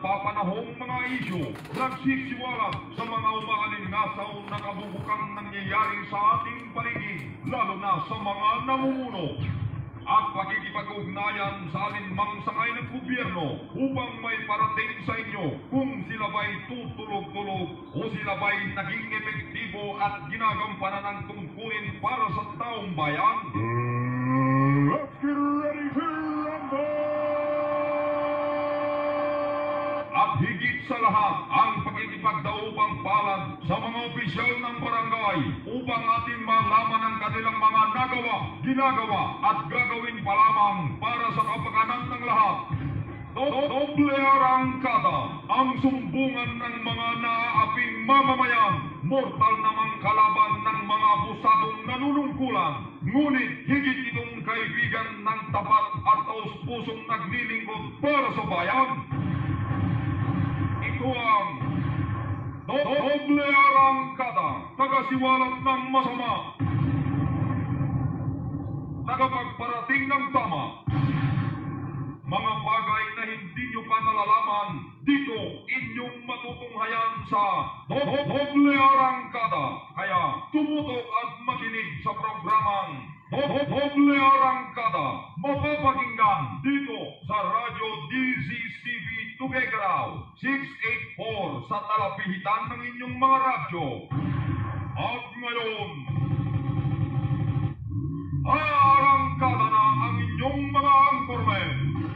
Papanahong mga isyu, nagsisiwalat sa mga umaalingasaw na kabubukang nangyayari sa ating paligid, lalo na sa mga namumuno. At pakikipag-ugnayan sa alinmang sangay ng gobyerno upang may parating sa inyo kung sila ba'y tutulog-tulog o sila ba'y naging epektibo at ginagampanan ng tungkulin para sa taong bayan. Let's get ready to rumble! At higit sa lahat, ang pakikipagdaupang palad sa mga opisyal ng barangay upang ating malaman ang kanilang mga nagawa, ginagawa at gagawin pa lamang para sa kapakanan ng lahat. Doble arangkada, ang sumbungan ng mga naaaping mamamayan, mortal namang kalaban ng mga abusadong nanunungkulan, ngunit higit itong kaibigan ng tapat at taus-pusong naglilingkod para sa bayan. Ito ang doble arangkada, tagasiwalat ng masama, tagapagparating ng tama. Mga bagay na hindi nyo pa nalalaman, dito inyong matutunghayan sa doble arangkada. Kaya tumutok at makinig sa programang Doble Arangkada, mapapakinggan dito sa Radyo DZCB Tuguegarao 684 sa talapihitan ng inyong mga radyo. At ngayon, arangkada na ang inyong mga anchormen.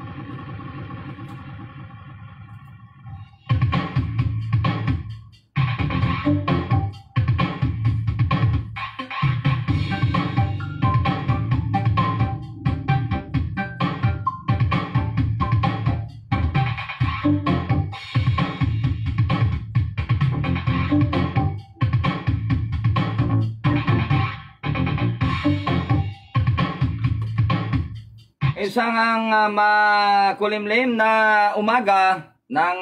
Isang makulimlim na umaga ng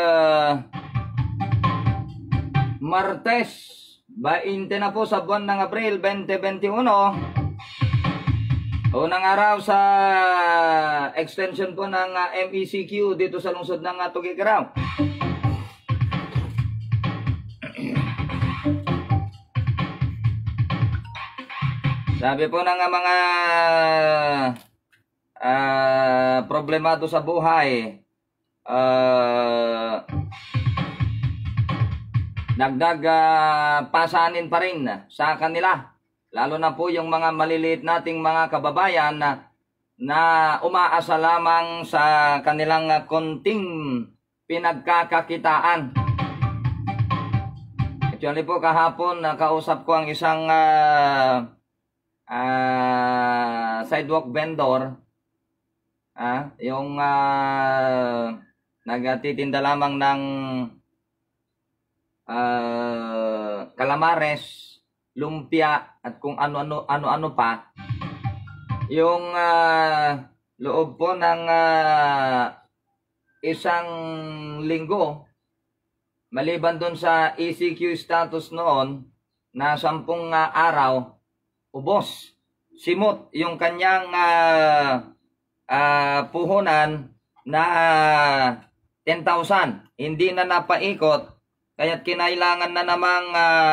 Martes, 20 na po sa buwan ng Abril 2021. Unang araw sa extension po ng MECQ dito sa lungsod ng Tuguegarao. Sabi po ng mga problemado sa buhay, dagdag pasanin pa rin sa kanila, lalo na po yung mga maliliit nating mga kababayan na umaasa lamang sa kanilang konting pinagkakakitaan. Actually po kahapon nakausap ko ang isang sidewalk vendor, yung nagtitinda lamang ng calamares, lumpia at kung ano pa. Yung loob po ng isang linggo, maliban dun sa ECQ status noon na 10 araw, ubos, simot yung kanyang puhunan na 10,000. Hindi na napaikot, kaya't kinailangan na namang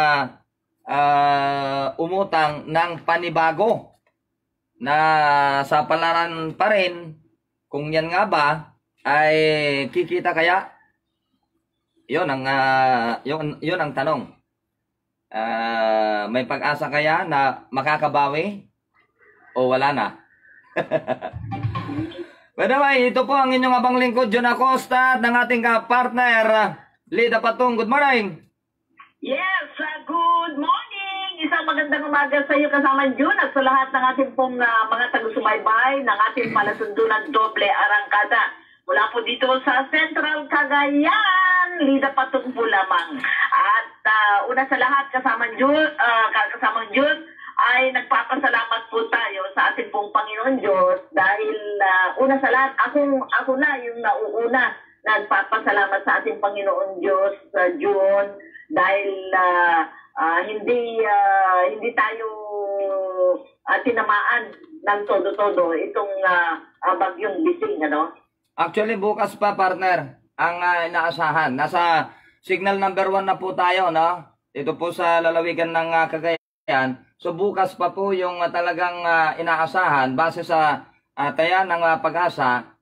umutang ng panibago na sa palaran pa rin. Kung yan nga ba ay kikita kaya? Yun ang tanong. May pag-asa kaya na makakabawi o wala na? By the way, ito po ang inyong abang lingkod, John Acosta, at ng ating partner, Lida Patong. Good morning! Yes, good morning! Isang magandang umaga sa iyo kasama Jun at sa lahat ng ating pong mga tagusubaybay ng ating palasundunan Doble Arangkada. Mula po dito sa Central Cagayan, Lida Patong po lamang. At una sa lahat kasama Jun, ay nagpapasalamat po tayo sa ating pong Panginoon Diyos dahil una sa lahat, ako na yung nauuna nagpapasalamat sa ating Panginoon Diyos sa June dahil hindi tayo tinamaan ng todo-todo itong bagyong Bising, ano? Actually, bukas pa, partner, ang inaasahan. Nasa signal number 1 na po tayo, no? Dito po sa lalawigan ng Cagayan. So bukas pa po yung talagang inaasahan base sa taya ng pag-asa.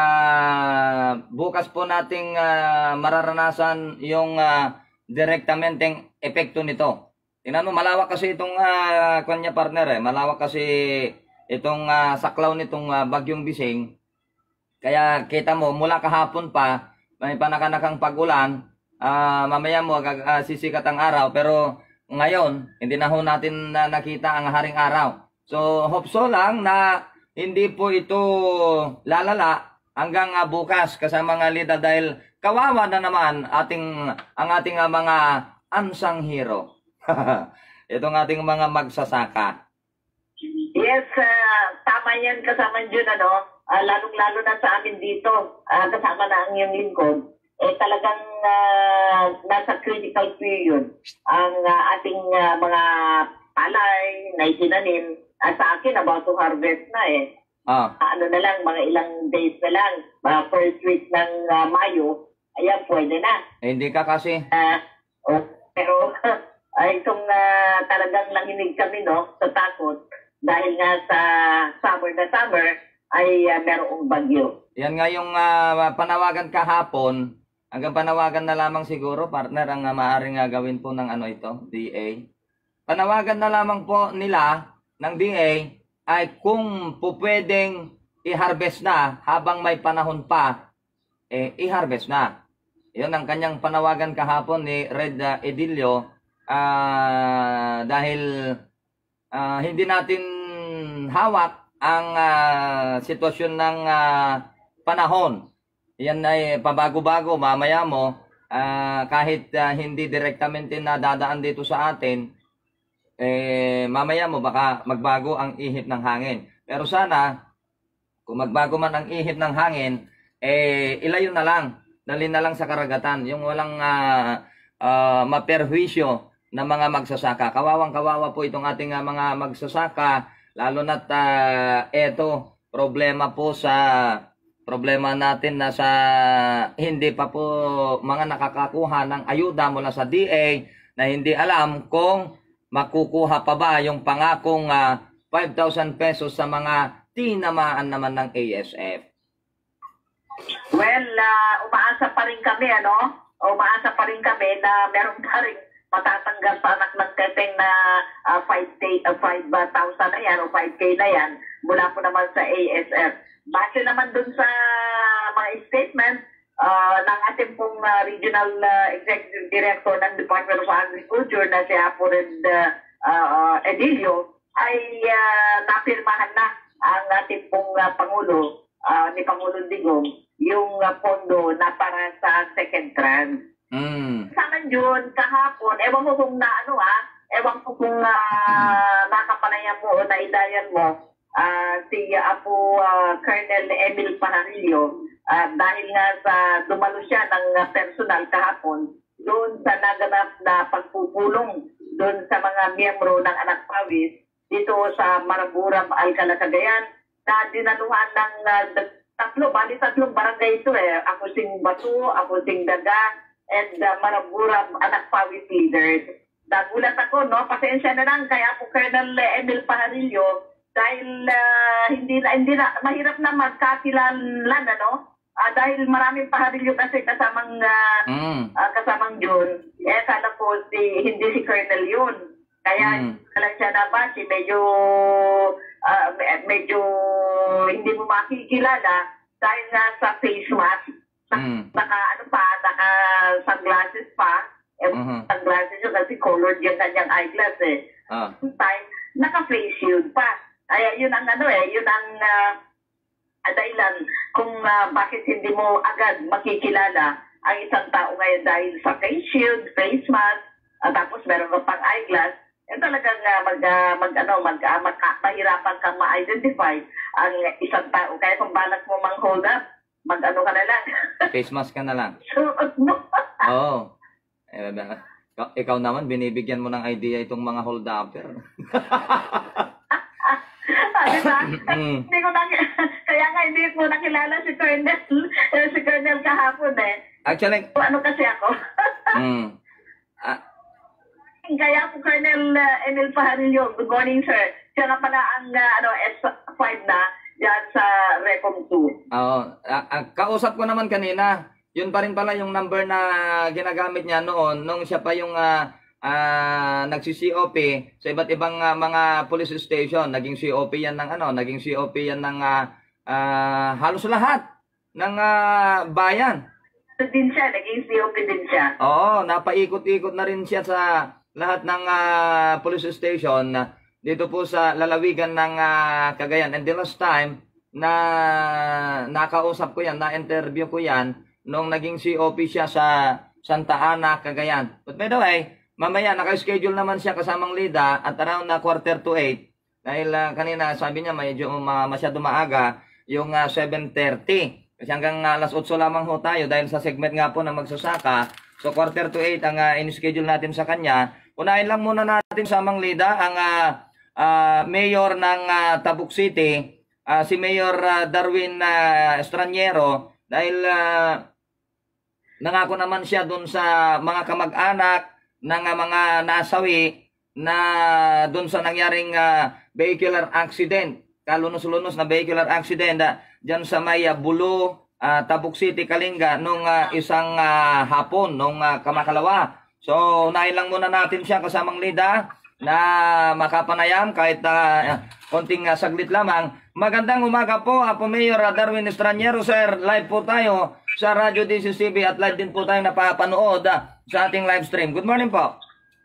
Bukas po nating mararanasan yung direktamenteng epekto nito. Tingnan mo, malawak kasi itong kanya partner malawak kasi itong saklaw nitong bagyong Bising. Kaya kita mo, mula kahapon pa, may panakanakang pag-ulan, mamaya mo sisikat ang araw, pero ngayon, hindi na ho natin nakita ang haring araw. So, hopso lang na hindi po ito lalala hanggang bukas kasama nga Lida dahil kawawa na naman ang ating mga unsung hero. Itong ating mga magsasaka. Yes, tama yan kasama yun, lalong-lalo na sa amin dito, kasama na ang iyong lingkod, talagang nasa critical period ang ating mga palay na itinanim. Sa akin, about to harvest na ano na lang, mga ilang days na lang, first week ng Mayo, ayan, pwede na. Hindi ka kasi. Pero itong talagang nanginig kami sa takot dahil nga sa summer na summer ay merong bagyo. Yan nga yung panawagan kahapon. Hanggang panawagan na lamang siguro, partner, ang maaaring gawin po ng ito, DA. Panawagan na lamang po nila ng DA ay kung pupwedeng i-harvest na habang may panahon pa, i-harvest na. Yun ang kanyang panawagan kahapon ni Red Edilio dahil hindi natin hawak ang sitwasyon ng panahon. Yan ay pabago-bago, mamaya mo, kahit hindi direktamente nadadaan dito sa atin, mamaya mo baka magbago ang ihip ng hangin. Pero sana, kung magbago man ang ihip ng hangin, ilayo na lang, dali na lang sa karagatan, yung walang maperwisyo na mga magsasaka. Kawawang-kawawa po itong ating mga magsasaka, lalo na't problema natin na sa hindi pa po mga nakakakuha ng ayuda mula sa DA na hindi alam kung makukuha pa ba yung pangakong 5,000 pesos sa mga tinamaan naman ng ASF. Well, umaasa pa rin kami, umaasa pa rin kami na meron pa rin matatanggap sa anak ng Tepeng na 5,000 na yan o 5K na yan mula po naman sa ASF. Base naman dun sa mga statement ng ating pong Regional Executive Director ng Department of Agriculture na si Apored Edilio ay napirmahan na ang ating pong Pangulo ni Pangulong Digong yung pondo na para sa second tranche. Sama yun, kahapon, ewan ko kung ewan ko kung nakapanayan mo o naidayan mo si Apo Colonel Emil Pajarillo dahil nga sa dumalo siya ng personal kahapon doon sa naganap na pagpupulong doon sa mga miyembro ng Anak Pawis dito sa Maraburam, Alcala, Cagayan na dinaluhan ng tatlong barangay ito Ako Sing Bato, Ako Sing Daga, and Maraburam Anak Pawis leaders. Nagulat ako, pasensya na lang kaya po Colonel Emil Pajarillo dahil hindi na mahirap na magkakilalan dahil maraming Pajarillo kasi kasamang John. Kala ko hindi si Colonel yun. Kaya lang siya nabati, medyo hindi mo makikilala dahil nga sa face mask. Naka sunglasses pa. Sunglasses yun kasi colored yung kanyang eyeglass Time, naka-face shield pa. Ay, yun ang yun ang dahilan kung bakit hindi mo agad makikilala ang isang tao ngayon dahil sa face shield, face mask, tapos meron ka pang eyeglass, talagang mahirapan kang ma-identify ang isang tao. Kaya kung balak mo mang hold up, ka na lang. Face mask ka na lang. Suot mo. Oo. Ikaw naman, binibigyan mo ng idea itong mga hold-upper. Diba? Kaya nga hindi ko nakilala si Colonel kahapon Actually, Ano kasi ako? mm, ah, Kaya po Colonel Emil Pajarillo. Good morning, sir. Siya nga pala ang S5 na dyan sa Recom 2. oo, kausap ko naman kanina, yun pa rin pala yung number na ginagamit niya noon, nung siya pa yung nagsi-COP sa iba't ibang mga police station. Naging COP yan ng naging COP yan ng halos lahat ng bayan. Din siya, naging COP din siya. Oo, napaikot-ikot na rin siya sa lahat ng police station dito po sa lalawigan ng Cagayan. And the last time na nakausap ko yan, na-interview ko yan, nung naging COP siya sa Santa Ana, Cagayan. But by the way, mamaya naka-schedule naman siya kasamang Lida at around 7:45 dahil kanina sabi niya medyo masyado maaga yung 7:30. Kasi hanggang alas 8 lamang ho tayo dahil sa segment nga po ng magsasaka. So 7:45 ang in-schedule natin sa kanya. Unahin lang muna natin sa Mang Lida ang mayor ng Tabuk City, si Mayor Darwin Estraniero, dahil nangako naman siya doon sa mga kamag-anak ng mga nasawi na doon sa nangyaring vehicular accident, kalunos-lunos na vehicular accident dyan sa may Bulo, Tabuk City, Kalinga nung isang hapon, nung kamakalawa. So, unahin lang muna natin siya kasamang Lida na makapanayam kahit konting saglit lamang. Magandang umaga po, Apo Mayor Darwin Estraniero, sir. Live po tayo sa Radyo DCCB at live din po tayo napapanood sa ating live stream. Good morning po.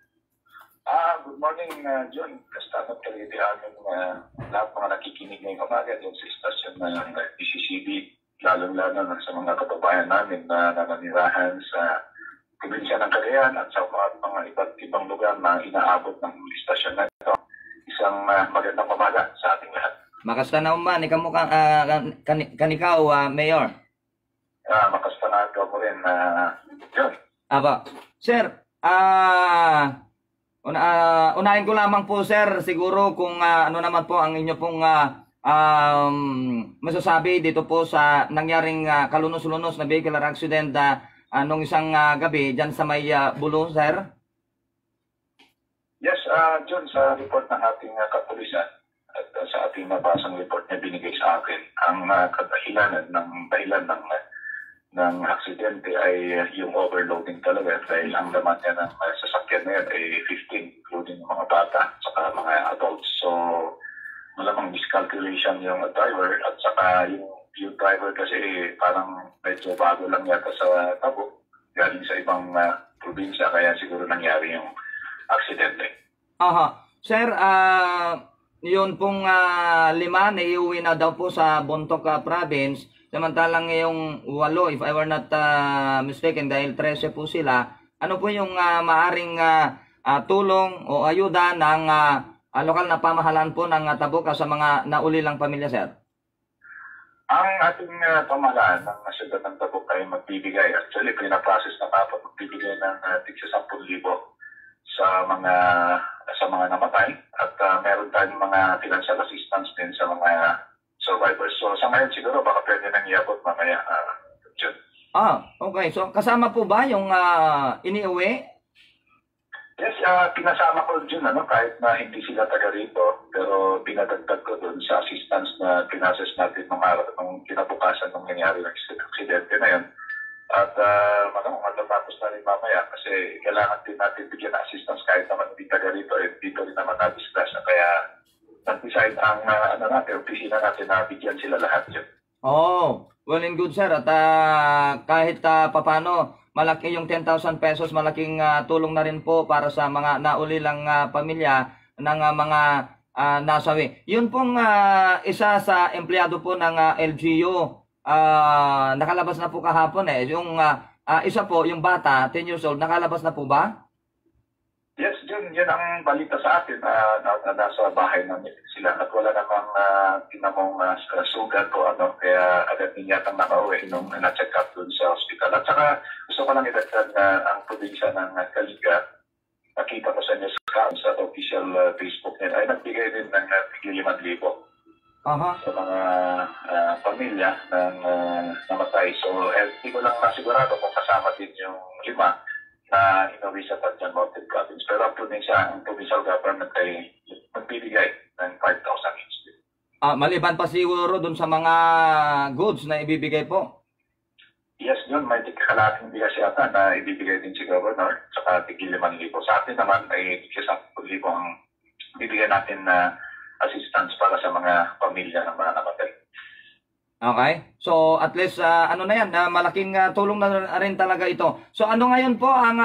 Good morning, John. Kastamat kaliti amin lahat mga nakikinig ngayong umaga dyan sa istasyon ng DCCB, lalong-lalo sa mga kababayan namin na nananirahan sa probinsya ng Cagayan at sa mga iba't ibang lugar na inaabot ng istasyon na ito. Isang magandang umaga sa ating lahat. Makasta na umman, kanikaw, Mayor. Makasta na ito mo rin, John. Aba, sir, unahin ko lamang po, sir, siguro kung ano naman po ang inyo pong masasabi dito po sa nangyaring kalunos-lunos na vehicular accident nung isang gabi dyan sa may Bulo, sir? Yes, John, sa report ng ating kapulisan at sa ating nabasang report na binigay sa akin, ang dahilan ng aksidente ay yung overloading talaga dahil ang laman niya ng sasakyan na yan ay 15, including mga bata at mga adults. So, malamang miscalculation yung driver at saka yung driver kasi parang medyo bago lang yata sa Tabuk, galing sa ibang probinsya, kaya siguro nangyari yung aksidente. Aha. Sir, yun pong 5 na iuwi na daw po sa Bontoc Province. Samantalang yung 8, if I were not mistaken, dahil 13 po sila, ano po yung maaring tulong o ayuda ng lokal na pamahalaan po ng Tabuk sa mga naulilang pamilya, sir? Ang ating pamahalaan ng siyudad ng Tabuk ay magbibigay, actually pinaprocess na kapag magbibigay ng tigsa 10,000 sa mga namatay at meron tayong mga financial assistance din sa mga survivors. So sa ngayon siguro baka pwede nang iabot mamaya, John. Okay. So kasama po ba yung iniuwi? Yes, pinasama ko dun, kahit na hindi sila taga rito, pero pinadagdag ko dun sa assistance na pinases natin nung kinabukasan nung nangyari ng aksidente na yun. At matatapos na rin mamaya kasi kailangan din natin bigyan ng assistance kahit naman hindi taga rito, dito rin naman na-discuss. Kaya nag-decide ang opisina natin na bigyan sila lahat yun. Oh, well and good, sir. At kahit papano, malaki yung 10,000 pesos, malaking tulong na rin po para sa mga naulilang pamilya ng mga nasawi. Yun pong isa sa empleyado po ng LGU, nakalabas na po kahapon yung isa po, yung bata, 10 years old, nakalabas na po ba? Yes, yun ang balita sa atin na nasa bahay namin sila at wala namang tinamong sugat o kaya agad din yatang nakauwi nung na-check up dun sa hospital. At saka gusto ko lang idagdag na ang probinsya ng Kalinga, nakita ko sa news account sa official Facebook nila, ay nagbigay din ng 5,000. Aha. sa mga pamilya ng namatay. So, hindi ko lang masigurado kung kasama din yung 5 na inuwi sa Tanjan Mountain Province. Pero ang provincial government ay magbibigay ng 5,000 each. Maliban pa siguro dun sa mga goods na ibibigay po. Yes, yun, may kalating bigas yata na ibibigay din si Governor, saka tigil 5,000. Sa atin naman ay 10,000 ang bibigyan natin na assistance para sa mga pamilya ng mga namatay. Okay? So, at least, ano na yan, malaking tulong na rin talaga ito. So, ano ngayon po ang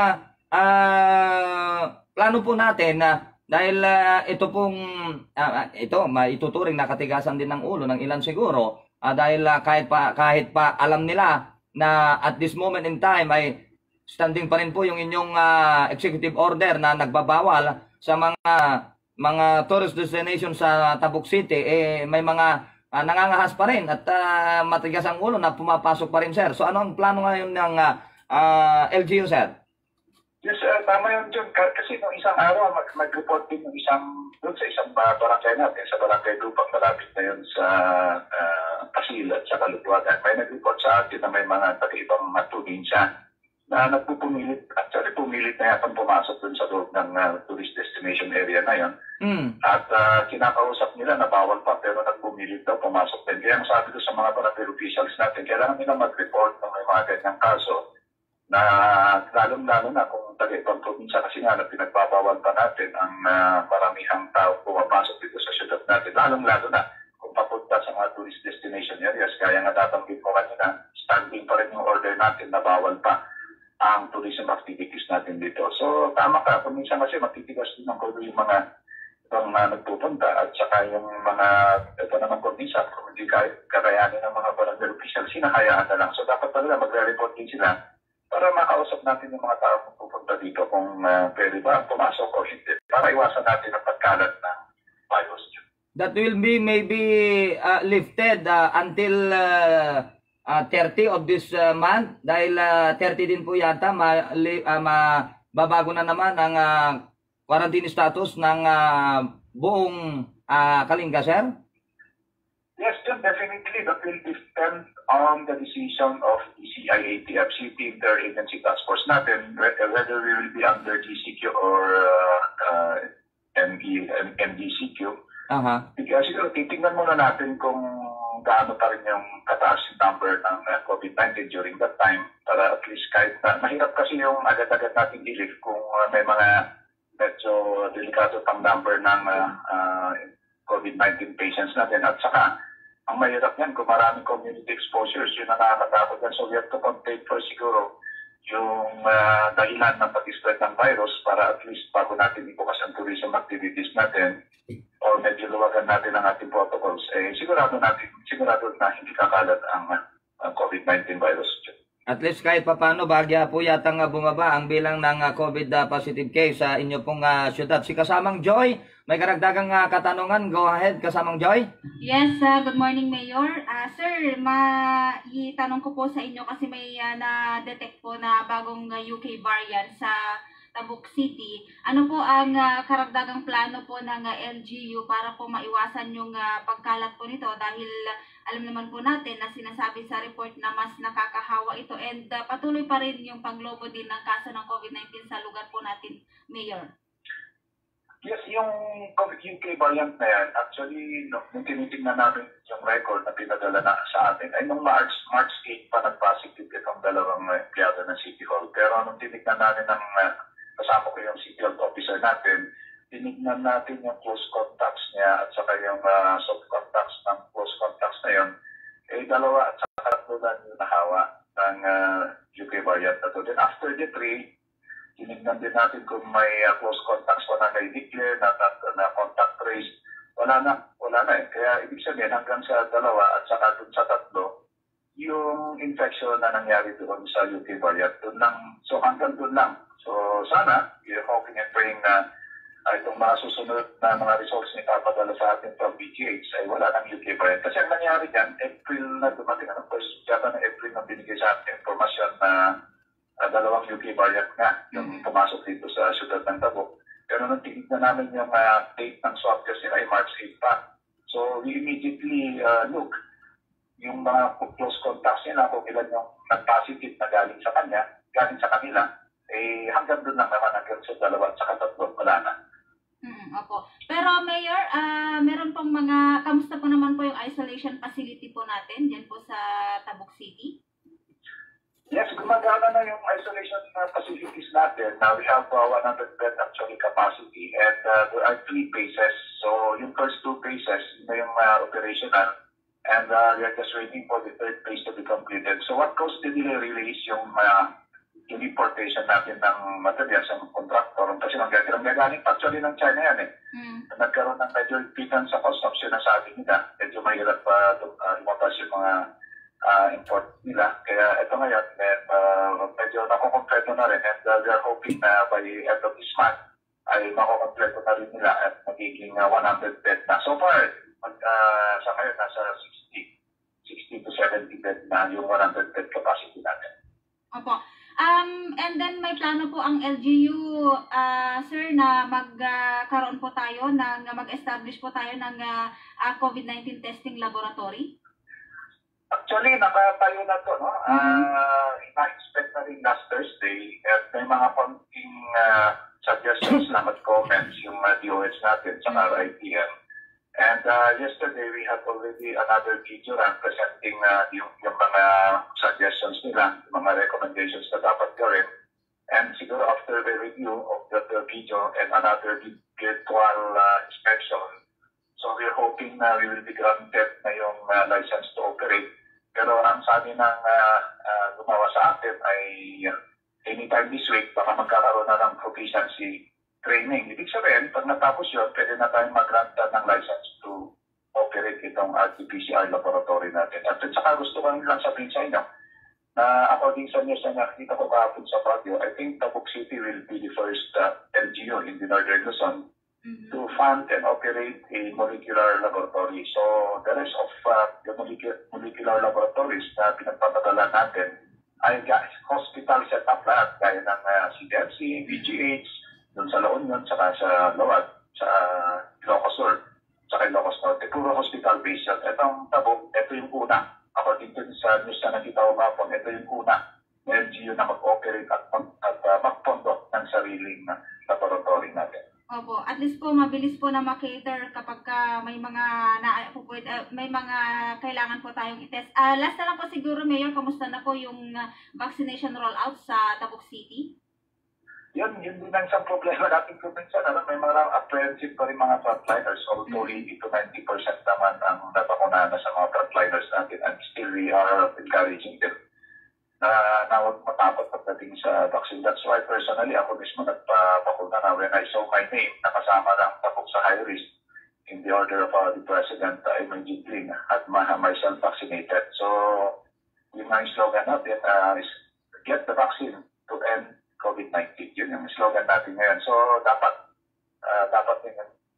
plano po natin dahil ito pong, ito, maituturing na katigasan din ng ulo ng ilan siguro, dahil kahit pa alam nila na at this moment in time ay standing pa rin po yung inyong executive order na nagbabawal sa mga tourist destination sa Tabuk City, may mga nangangahas pa rin at matigas ang ulo na pumapasok pa rin, sir. So ano ang plano ngayon ng LGU, sir? Yes, tama yun, John. Kasi nung isang araw, mag-report din yung doon sa isang barangay natin, sa barangay Lupang, malapit na yun sa Pasil at sa Kalutwagan. May nag-report sa atin na may mga taga-ibang probinsya na nagpupumilit, actually pumilit na yatang pumasok dun sa loob ng tourist destination area na yun. At kinakausap nila na bawal pa, pero nagpumilit daw pumasok din. Kaya ang sabi ko sa mga barangay officials natin, kailangan nila mag-report ng may mga ganyang kaso na lalong-lalo na kung taga-ibang probinsya kasi nga na pinagbabawal pa natin ang maramihang tao pumapasok dito sa syudad natin. Lalong-lalo na kung papunta sa mga tourist destination areas, kaya nga tatanggit ko kanina, standing pa rin yung order natin na bawal pa ang tourism activities natin dito. So tama ka, kung minsan kasi matitigas din ang kulo yung mga ibang nagpupunta at saka yung mga, ito naman kung minsan, kung hindi kakayanin ng mga barangay officials, sinahayaan na lang. So dapat talaga magre-report din sila para makausap natin yung mga tao kung pupunta dito kung pwede ba pumasok o hindi. Para iwasan natin ang pagkalat ng virus. That will be maybe lifted until 30 of this month dahil 30 din po yata mababago na naman ang quarantine status ng buong Kalinga, sir? Yes, John, definitely. That will depend on the decision of the CIATFC, the Interagency Task Force natin, whether we will be under GCQ or MDCQ. Siguro titingnan muna natin kung gaano pa rin yung kataas yung number ng COVID-19 during that time para at least kahit na mahirap kasi yung agad-agad natin i-lift kung may mga medyo delikado pang number ng COVID-19 patients natin at saka ang mahirap yan kung maraming community exposures yun na nakakatakot yan. So we have to contain first siguro yung dahilan ng pag-spread ng virus para at least bago natin ibukas ang tourism activities natin or medyo luwagan natin ang ating protocols, sigurado na hindi kakalat ang COVID-19 virus. At least kahit papano, bahagya po yata nga bumaba ang bilang ng COVID positive case sa inyo pong syudad. Si Kasamang Joy, may karagdagang katanungan. Go ahead, Kasamang Joy. Yes, good morning, Mayor. Sir, itanong ko po sa inyo kasi may na-detect po na bagong UK variant sa Tabuk City. Ano po ang karagdagang plano po ng LGU para po maiwasan yung pagkalat po nito dahil alam naman po natin na sinasabi sa report na mas nakakahawa ito and patuloy pa rin yung paglobo din ng kaso ng COVID-19 sa lugar po natin, Mayor. Yes, yung UK variant na yan, actually, nung tinitingnan namin yung record na pinadala na sa atin, ay nung March 8 pa nag-positive itong dalawang empleyado ng City Hall. Pero nung tinignan natin ng kasama ko yung City Health Officer natin, tinignan natin yung close contacts niya at saka yung soft contacts ng close contacts na yun, dalawa at saka tatlo lang yung nahawa ng UK variant na to. Then after the 3, tinignan din natin kung may close contacts pa na na-declare, na contact trace. Wala na Kaya ibig sabihin hanggang sa dalawa at saka dun sa tatlo, yung infection na nangyari doon sa UK variant, dun lang. So hanggang dun lang. So sana, we're hoping and praying na itong mga susunod na mga results na ipapadala sa atin from BGH ay wala ng UK variant. Kasi ang nangyari dyan, April na dumating, first yata na April na binigay sa atin informasyon na dalawang UK variant nga yung pumasok dito sa syudad ng Tabuk. Pero nung tinignan namin yung date ng swab test nila ay March 8 pa. So we immediately look yung mga close contacts nila kung ilan yung nag-positive na galing sa kanila, hanggang doon lang naman hanggang sa 2 at saka 3 wala na. Opo. Pero Mayor, meron pong kamusta po naman po yung isolation facility po natin dyan po sa Tabuk City? Yes, gumagana na yung isolation facilities natin. Now we have 100 bed actually capacity and there are 3 phases. So yung first 2 phases na yung operational and we are just waiting for the 3rd phase to be completed. So what caused the delay really is yung importation natin ng materials ng contractor kasi nanggagaling actually ng China yan eh. Nagkaroon ng medyo ipitan sa customs, sinasabi nila. Medyo mahirap lumabas yung mga import nila. Kaya ito ngayon, medyo nakukompleto na rin and we are hoping na by end of this month ay makukompleto na rin nila at magiging 100 bed na. So far, sa ngayon, nasa 60 to 70 bed na yung 100 bed capacity natin. Opo. And then may plano po ang LGU, sir, na magkaroon po tayo mag-establish po tayo ng COVID-19 testing laboratory? Actually, nakatayo na to, no? Na-expect na rin last Thursday at may mga konting suggestions lang at comments yung DOH natin sa RITM. And yesterday, we had already another video presenting yung mga suggestions nila, yung mga recommendations na dapat gawin. And siguro after the review of the video and another virtual inspection, so we're hoping na we will be granted na yung license to operate. Pero ang sabi ng gumawa sa atin ay anytime this week, baka magkakaroon na ng proficiency training. Ibig sabihin, pag natapos yun, pwede na tayong mag-granta ng license to operate itong RT-PCR laboratory natin. At saka gusto ko lang sabihin sa inyo na according sa news na nakita ko kahapon sa Baguio, I think Tabuk City will be the first LGU in the Northern Luzon to fund and operate a molecular laboratory. So the rest of the molecular laboratories na pinagpapadala natin ay hospital setup lahat, gaya ng CDMC, VGH, doon sa La Union, saka sa Load, sa Ilocos Sur, saka Ilocos Norte. Puro hospital-based yan. Itong Tabuk, ito yung una. According to sa news na nakita ko kapon, ito yung una na LGU na mag-operate at mag-conduct ng sariling laboratory natin. Opo, at least po mabilis po na makater kapag may mga kailangan po tayong i-test. Last na lang po siguro, Mayor, kamusta na po yung vaccination rollout sa Tabuk City? Yun din ang isang problema natin kung minsan. May mga apprehensive pa rin mga frontliners. Although 80 to 90% naman ang nabakunahan na sa mga frontliners natin. And still we are encouraging them na huwag matapot pagdating sa vaccine. That's why personally ako mismo nagpapakuna na when I saw my name nakasama ng Tabuk sa high risk in the order of the President, I immediately had myself vaccinated. So yung mga slogan natin is get the vaccine to end COVID-19. Yun yung slogan natin ngayon. So, dapat din.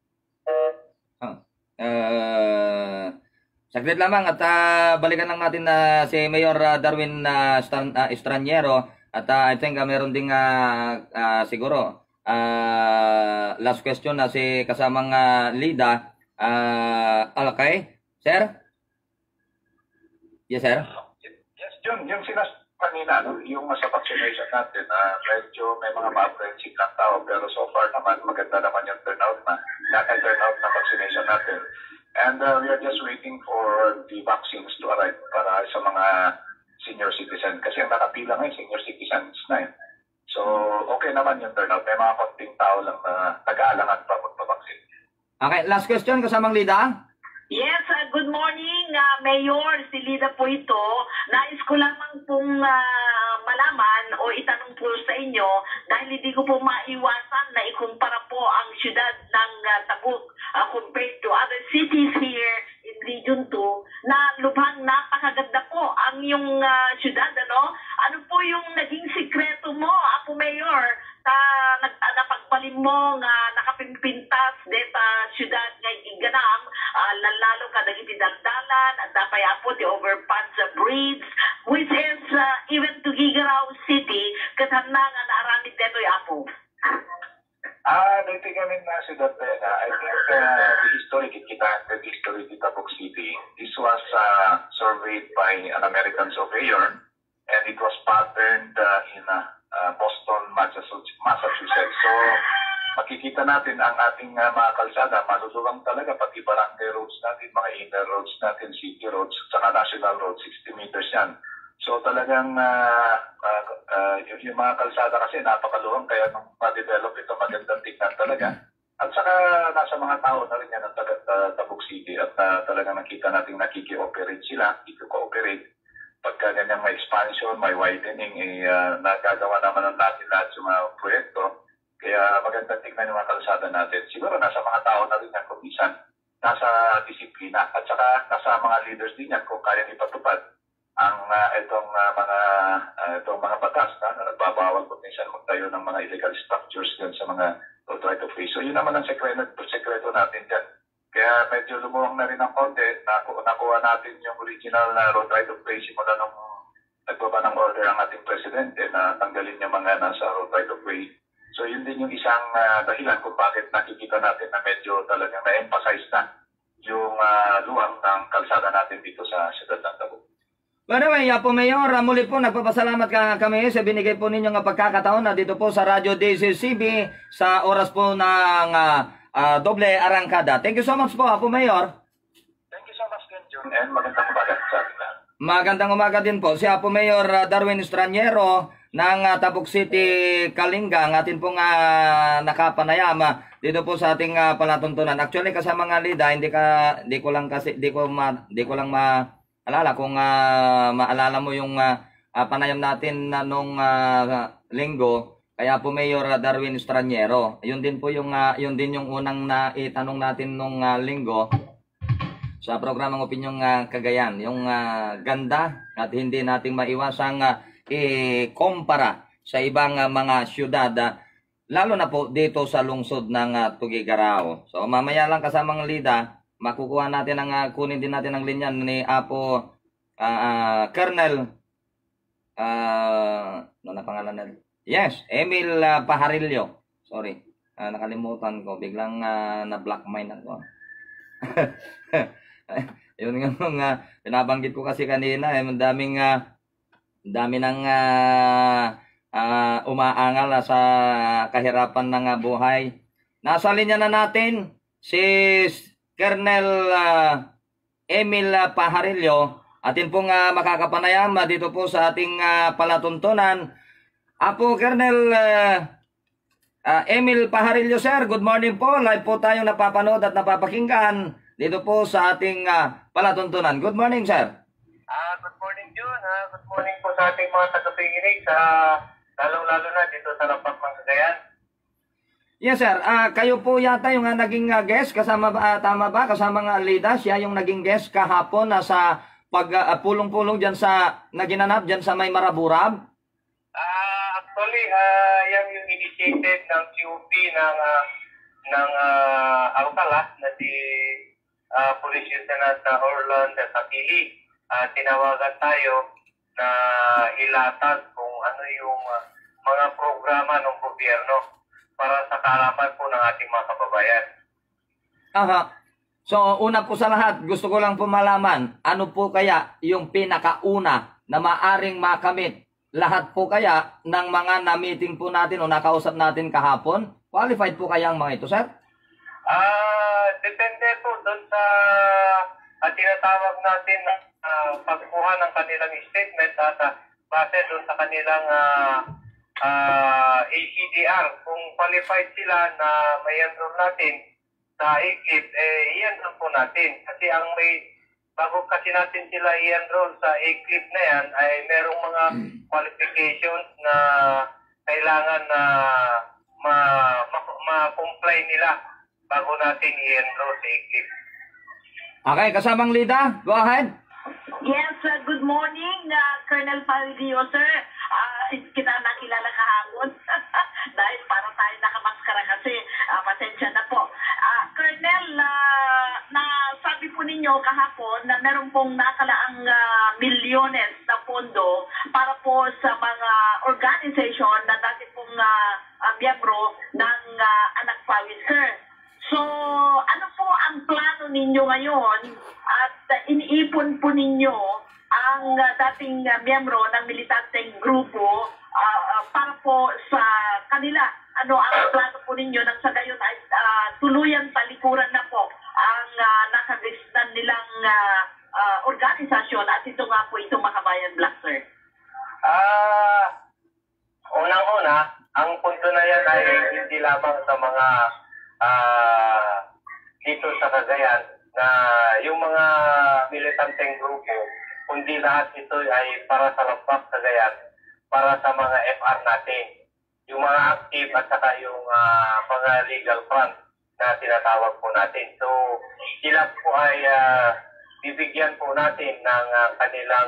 Saglit lamang at balikan lang natin na si Mayor Darwin Estraniero at I think meron ding siguro last question na si kasamang Lida. Okay? Sir? Yes, sir? Yes, John. Yung kanina, yung sa vaccination natin, medyo may mga ma-apprehensive ng tao, pero so far naman, maganda naman yung turnout na vaccination natin. And we are just waiting for the vaccines to arrive para sa mga senior citizen. Kasi ang nakapila ngayon, senior citizens na. So, okay naman yung turnout. May mga konting tao lang na nag-aalangan pa magpa-vaccine. Okay, last question kasamang Lida. Yes, good morning, Mayor. Si Lida po ito. Nais ko lamang pong malaman o itanong po sa inyo dahil hindi ko po maiwasan na ikumpara po ang syudad ng Tabuk compared to other cities here in Region 2 na lubhang napakaganda po ang yung syudad. Ano po yung naging sikreto mo, Apo Mayor, napagpalim mo nga nakapimpintas deta syudad ngay iganam, lalo ka nagipidagdalan at dapay apo the overpass bridge which is even to Gigaraw City kathanna nga naaramid detoy apo. Dito kami na si Dr. I think the history, kita the Security Tabuk City. This was surveyed by an American surveyor, and it was patterned in Boston, Massachusetts. So, makikita natin ang ating mga kalsada, maluluwang talaga, pati barangay roads natin, mga inner roads natin, city roads, saka national roads, 60 meters yan. So talagang yung mga kalsada kasi napakaluwang, kaya nung ma-develop ito, magandang tignan talaga. At saka nasa mga tao na rin yan ang Tabuk City, at talagang nakita natin nakiki-operate sila, nakiki-cooperate. Pagka ganyan may expansion, may widening, nagagawa naman natin lahat yung mga proyekto. Kaya magandang tignan yung mga kalsada natin. Siguro nasa mga tao na rin yan kung minsan, nasa disiplina. At saka nasa mga leaders din yan kung kaya ipatupad ang itong mga batas na nagbabawal kung minsan magtayo ng mga illegal structures dyan sa mga road right of way. So yun naman ang sekreto natin dyan. Kaya medyo lumuwang na rin ang konti. Nakuha natin yung original na road right of way simula nung nagbaba ng order ang ating presidente na tanggalin yung mga nasa road right of way. So yun din yung isang dahilan kung bakit nakikita natin na medyo talaga na-emphasize na yung luwang ng kalsada natin dito sa siyudad ng Tabuk. By the way, po Mayor, muli po nagpapasalamat kami sa binigay po ninyo ng pagkakataon na dito po sa Radyo DCCB sa oras po ng doble arangkada. Thank you so much po Mayor. Thank you so much din, Jun, and magandang umaga sa ating lahat. Magandang umaga din po si Mayor Darwin Estraniero ng Tabuk City, Kalinga, ang atin pong nakapanayam dito po sa ating palatuntunan. Actually kasama nga Lida, di ko lang maalala kung maalala mo yung panayam natin na nung linggo, kaya po Mayor Darwin Estraniero. Yun din yung unang naitanong natin nung linggo sa programang Opinyong Cagayan. Yung ganda at hindi nating maiwasang i-kumpara sa ibang mga syudad, lalo na po dito sa lungsod ng Tuguegarao. So mamaya lang kasamang Lida, makukuha natin kunin din natin ang linya ni Apo Colonel ano na pangalan na? Yes, Emil Pajarillo. Sorry, nakalimutan ko, biglang na-block mind ako. Yun nga pinabanggit ko kasi kanina, dami nang umaangal sa kahirapan ng buhay. Nasa linya na natin si Colonel Emil Pajarillo, atin pong makakapanayam dito po sa ating palatuntunan. Apo Colonel Emil Pajarillo, sir, good morning po. Live po tayong napapanood at napapakinggan dito po sa ating palatuntunan. Good morning, sir. Good morning, Jun. Good morning po sa ating mga tagapakikinig, lalong-lalo na dito sa Lapak ng Cagayan. Yes, sir. Kayo po yata yung naging guest, kasama tama ba? Kasama nga Lida, siya yung naging guest kahapon sa pagpulong-pulong dyan sa naginanap dyan sa may Maraburab. Actually, yan yung initiated ng CUP ng Alcala na si Police Lieutenant Orlando Sapili. Tinawagan tayo na ilatag kung ano yung mga programa ng gobyerno para sa kaalaman po ng ating mga kababayan. Aha. So, una po sa lahat, gusto ko lang po malaman, ano po kaya yung pinakauna na maaring makamit? Lahat po kaya ng mga na-meeting po natin o nakausap natin kahapon? Qualified po kaya ang mga ito, sir? Depende po doon sa tinatawag natin na pagkuha ng kanilang statement at base doon sa kanilang ACDR. Kung qualified sila na may enroll natin sa ECLIP, i-enroll po natin. Kasi bago kasi natin sila i-enroll sa ECLIP na yan, ay merong mga qualifications na kailangan na ma-comply nila bago natin i-enroll sa ECLIP. Okay, kasamang Lida, go ahead. Yes, good morning, Colonel Pajarillo, sir. Kita nakilala kahapon dahil para tayo nakamaskara kasi pasensya na po. Colonel, sabi po ninyo kahapon na meron pong nakalaang milyones na pondo para po sa mga organization na dati pong miyembro ng Anak Pawis, sir. So, ano po ang ang plano ninyo ngayon at iniipon po ninyo ang dating miyembro ng militanteng grupo para po sa kanila. Ano ang plano po ninyo nang sa gayon ay tuluyang talikuran na po ang nakagisnan nilang organisasyon at ito nga po itong Makabayan Black, sir? Unang-una, ang punto na yan ay hindi lamang sa mga dito sa Cagayan na yung mga militanteng grupo, kundi lahat ito ay para sa Lampak Cagayan, para sa mga FR natin, yung mga active at saka yung mga legal front na tinatawag po natin. So, sila po ay bibigyan po natin ng kanilang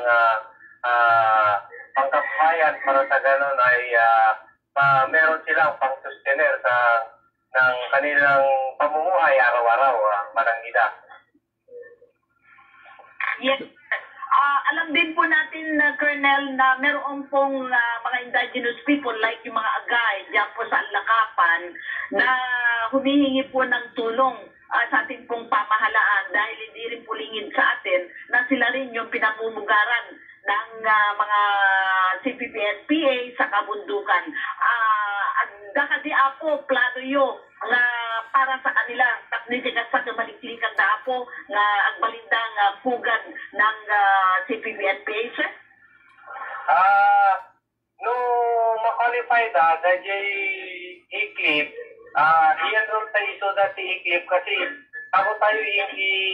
pangkapayan para sa ganun ay meron silang pang-sustainer ng kanilang pamumuhay araw-araw, Manangida. Yes. Alam din po natin, Colonel, na meron pong mga indigenous people like yung mga Agay diyan po sa Lakapan na humihingi po ng tulong sa ating pong pamahalaan dahil hindi rin po lingid sa atin na sila rin yung pinamumugaran ng mga CPP-SPA sa kabundukan. Dakadi apo, plano yo nga para sa kanila, taknitikas sa kamaliklikan na apo nga ang balindang pugad ng CPP-SPA, sir? No ma-qualify da i-clip, i-enroll tayo iso dati i-clip kasi ako tayo yung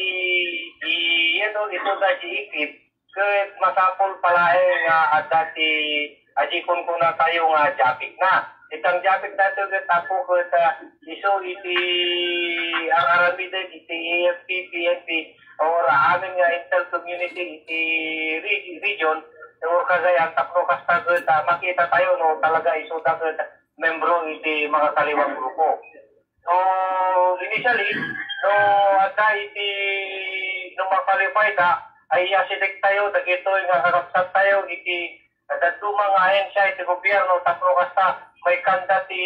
i-enroll ito dati i-clip kahit masapol pala nga dati ajikon ko na tayo nga japik na. Itang japik na ito ako kahit iso iti ang aramida iti AFP, PNP or amin nga intel community iti region o Cagayan tapno kasta makita tayo no talaga iso dagat membro iti mga kaliwang grupo. So initially no ada iti no ma-qualify da ay asidik tayo dagito nga harapsat tayo iti dadto mga ahensya iti gobyerno tapno kasta may kanda ti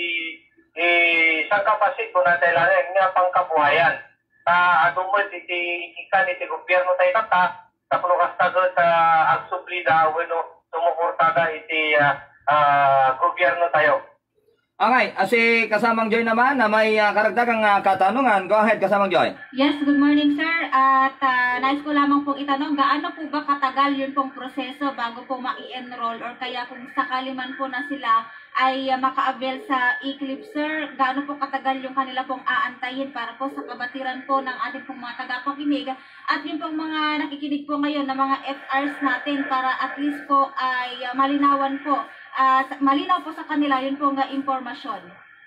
isang kapasit ko na tailanin nga pangkabuhayan. Adumod iti ikan iti gobyerno tayo tata tapno kasta doon agsuplida bueno sumuportada iti gobyerno tayo. Okay, si kasamang Joy naman na may karagdagang katanungan. Go ahead, kasamang Joy. Yes, good morning sir. At nais ko lamang pong itanong, gaano po ba katagal yun pong proseso bago po ma-enroll or kaya kung sakali man po na sila ay maka-avail sa Eclipse, sir, gaano po katagal yung kanila pong aantayin para po sa kabatiran po ng ating pong mga tagapakinig at yung pong mga nakikinig po ngayon na mga FRs natin para at least po ay malinawan po, malinaw po sa kanila yun pong impormasyon.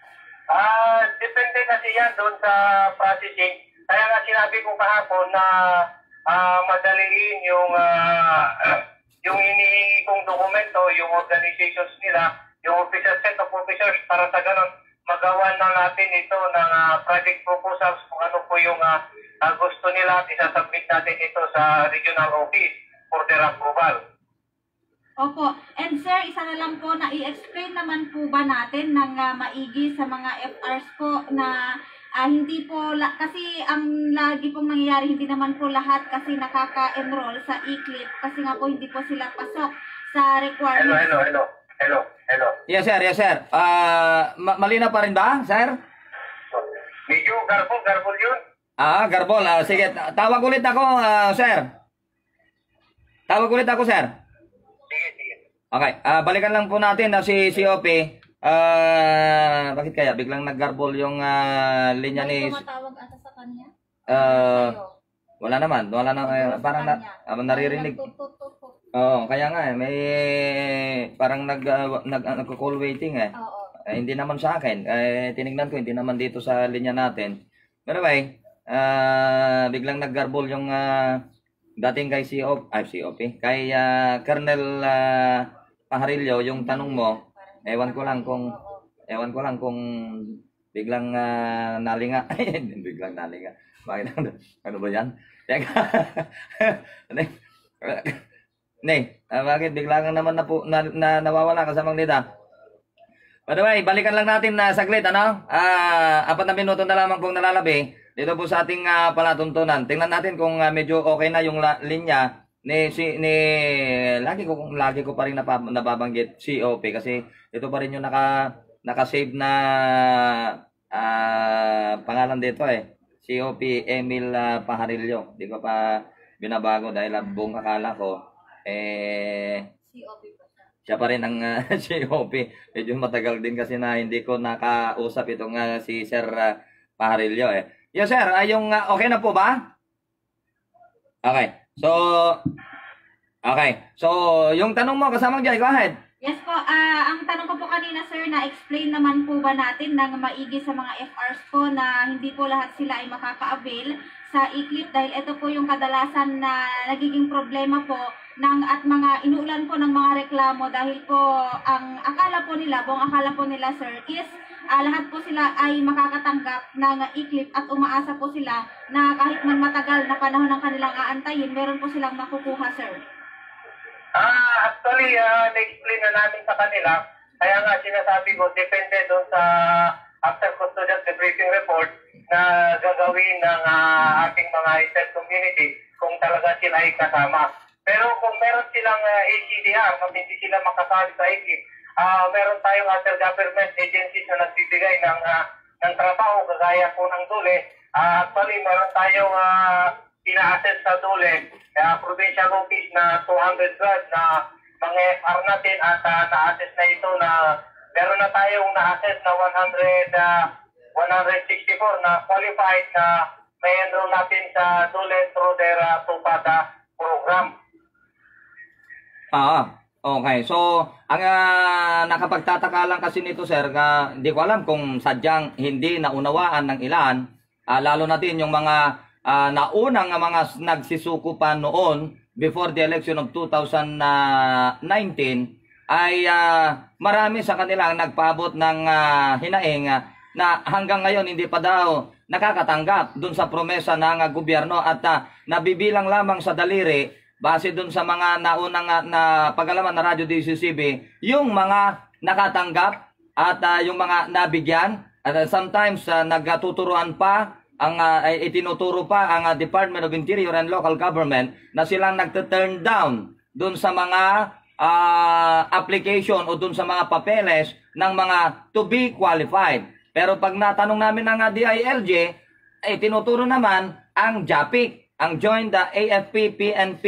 Depende kasi yan doon sa processing. Kaya nga sinabi ko kahapon na madaliin yung inihingi kong dokumento, yung organizations nila, yung set of officers para sa ganun magawa na natin ito ng project proposals kung ano po yung gusto nila at isasubmit natin ito sa regional office for their approval. Opo. And sir, isa na lang po na i-explain naman po ba natin ng maigi sa mga FRs po na hindi po, kasi ang lagi pong nangyayari, hindi naman po lahat kasi nakaka-enroll sa Eclipse kasi nga po hindi po sila pasok sa requirements. Hello. Yes sir, yes sir. Malinaw pa rin ba, sir? Medyo garbol yun. Garbol. Sige, tawag ulit ako, sir. Sir. Sige. Okay, balikan lang po natin na si COP. Bakit kaya biglang naggarbol yung linya ni... Tumatawag ata sa kanya? Wala naman, parang naririnig. Oo, kaya nga may parang nagko-call waiting eh. Oo. Hindi naman sa akin. Tinignan ko, hindi naman dito sa linya natin. Pero biglang naggarbol yung dating kay COP, kay Colonel Pajarillo yung tanong mo. Ewan ko lang kung biglang nalinga. Biglang nalinga. Bakit ano ba 'yan? Teka. Bakit biglang naman nawawala kasamang nida? By the way, balikan lang natin na saglit, ano? 4 na minuto na lamang pong nalalabi. dito po sa ating palatuntunan. Tingnan natin kung medyo okay na yung linya ni lagi ko pa rin nababanggit COP kasi ito pa rin yung naka-save na pangalan dito COP Emil Pajarillo. Di ko pa binabago dahil buong akala ko COP pa siya. siya pa rin ang COP. Medyo matagal din kasi na hindi ko nakausap itong si Sir Pajarillo Yes sir, yung okay na po ba? Okay. So yung tanong mo kasamang Joy, go ahead. Yes po, ang tanong ko po kanina sir, na-explain naman po ba natin ng maigi sa mga FRs po na hindi po lahat sila ay makaka-avail sa e-clip dahil ito po yung kadalasan na nagiging problema po at mga inuulan po ng mga reklamo dahil po ang akala po nila sir is lahat po sila ay makakatanggap ng e-clip at umaasa po sila na kahit man matagal na panahon ng kanilang aantayin, meron po silang makukuha sir. Actually, na-explain na namin sa kanila. Kaya nga sinasabi ko, depende doon sa after custodial debriefing report na gagawin ng ating mga inter-community kung talaga sila ay kasama. Pero kung meron silang ACDR, kung hindi sila makasali sa ICIP, meron tayong other government agencies na nagbibigay ng trabaho, kagaya po ng DULE. Actually, meron tayong ina-assess sa DULE, provincial office na 200 grad na mga FR natin at na-assess na ito na meron na tayong na-assess na 164 na qualified na may enroll natin sa DULE through their TUPADA program. Okay. So, ang nakapagtataka lang kasi nito sir, hindi ko alam kung sadyang hindi naunawaan ng ilan, lalo natin yung mga naunang mga nagsisuko pa noon before the election of 2019 ay marami sa kanila nagpaabot ng hinaing na hanggang ngayon hindi pa daw nakakatanggap dun sa promesa ng gobyerno at nabibilang lamang sa daliri base dun sa mga naunang na pag-alaman na Radyo DCCB yung mga nakatanggap at yung mga nabigyan at sometimes nagtuturuan pa itinuturo pa ang Department of Interior and Local Government na silang nagte-turn down dun sa mga application o dun sa mga papeles ng mga to be qualified. Pero pag natanong namin ng DILG, tinuturo naman ang JAPIC, ang Joint AFP-PNP,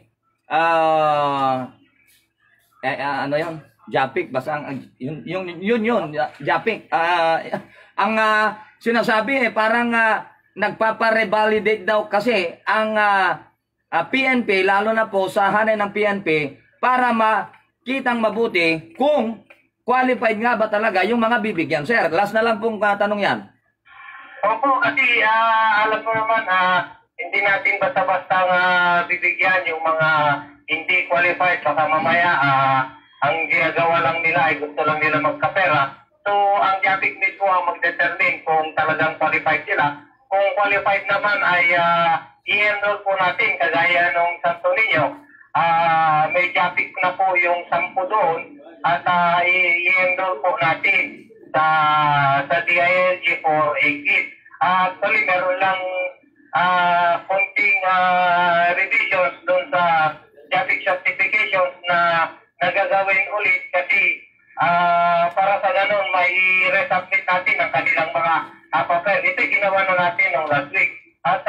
ano yun? JAPIC, basta yun, JAPIC. Ang sinasabi parang nagpapa-revalidate daw kasi ang PNP, lalo na po sa hanay ng PNP, para makitang mabuti kung qualified nga ba talaga yung mga bibigyan. Sir, last na lang pong tanong yan. Opo, kasi alam mo naman, hindi natin basta-basta bibigyan yung mga hindi qualified. Baka mamaya, ang ginagawa lang nila ay gusto lang nila magkapera. So, ang JAPIC mismo ang mag-determine kung talagang qualified sila. Kung qualified naman ay i-enroll po natin, kagaya nung Santo Niño. May JAPIC na po yung 10 doon at i-enroll po natin sa DILG for a kit. Actually, meron lang konting revisions doon sa JAPIC certifications na nagagawin ulit kasi para sa ganun, may resubmit natin ang kanilang mga papel. Ito ginawa na natin nung last week. At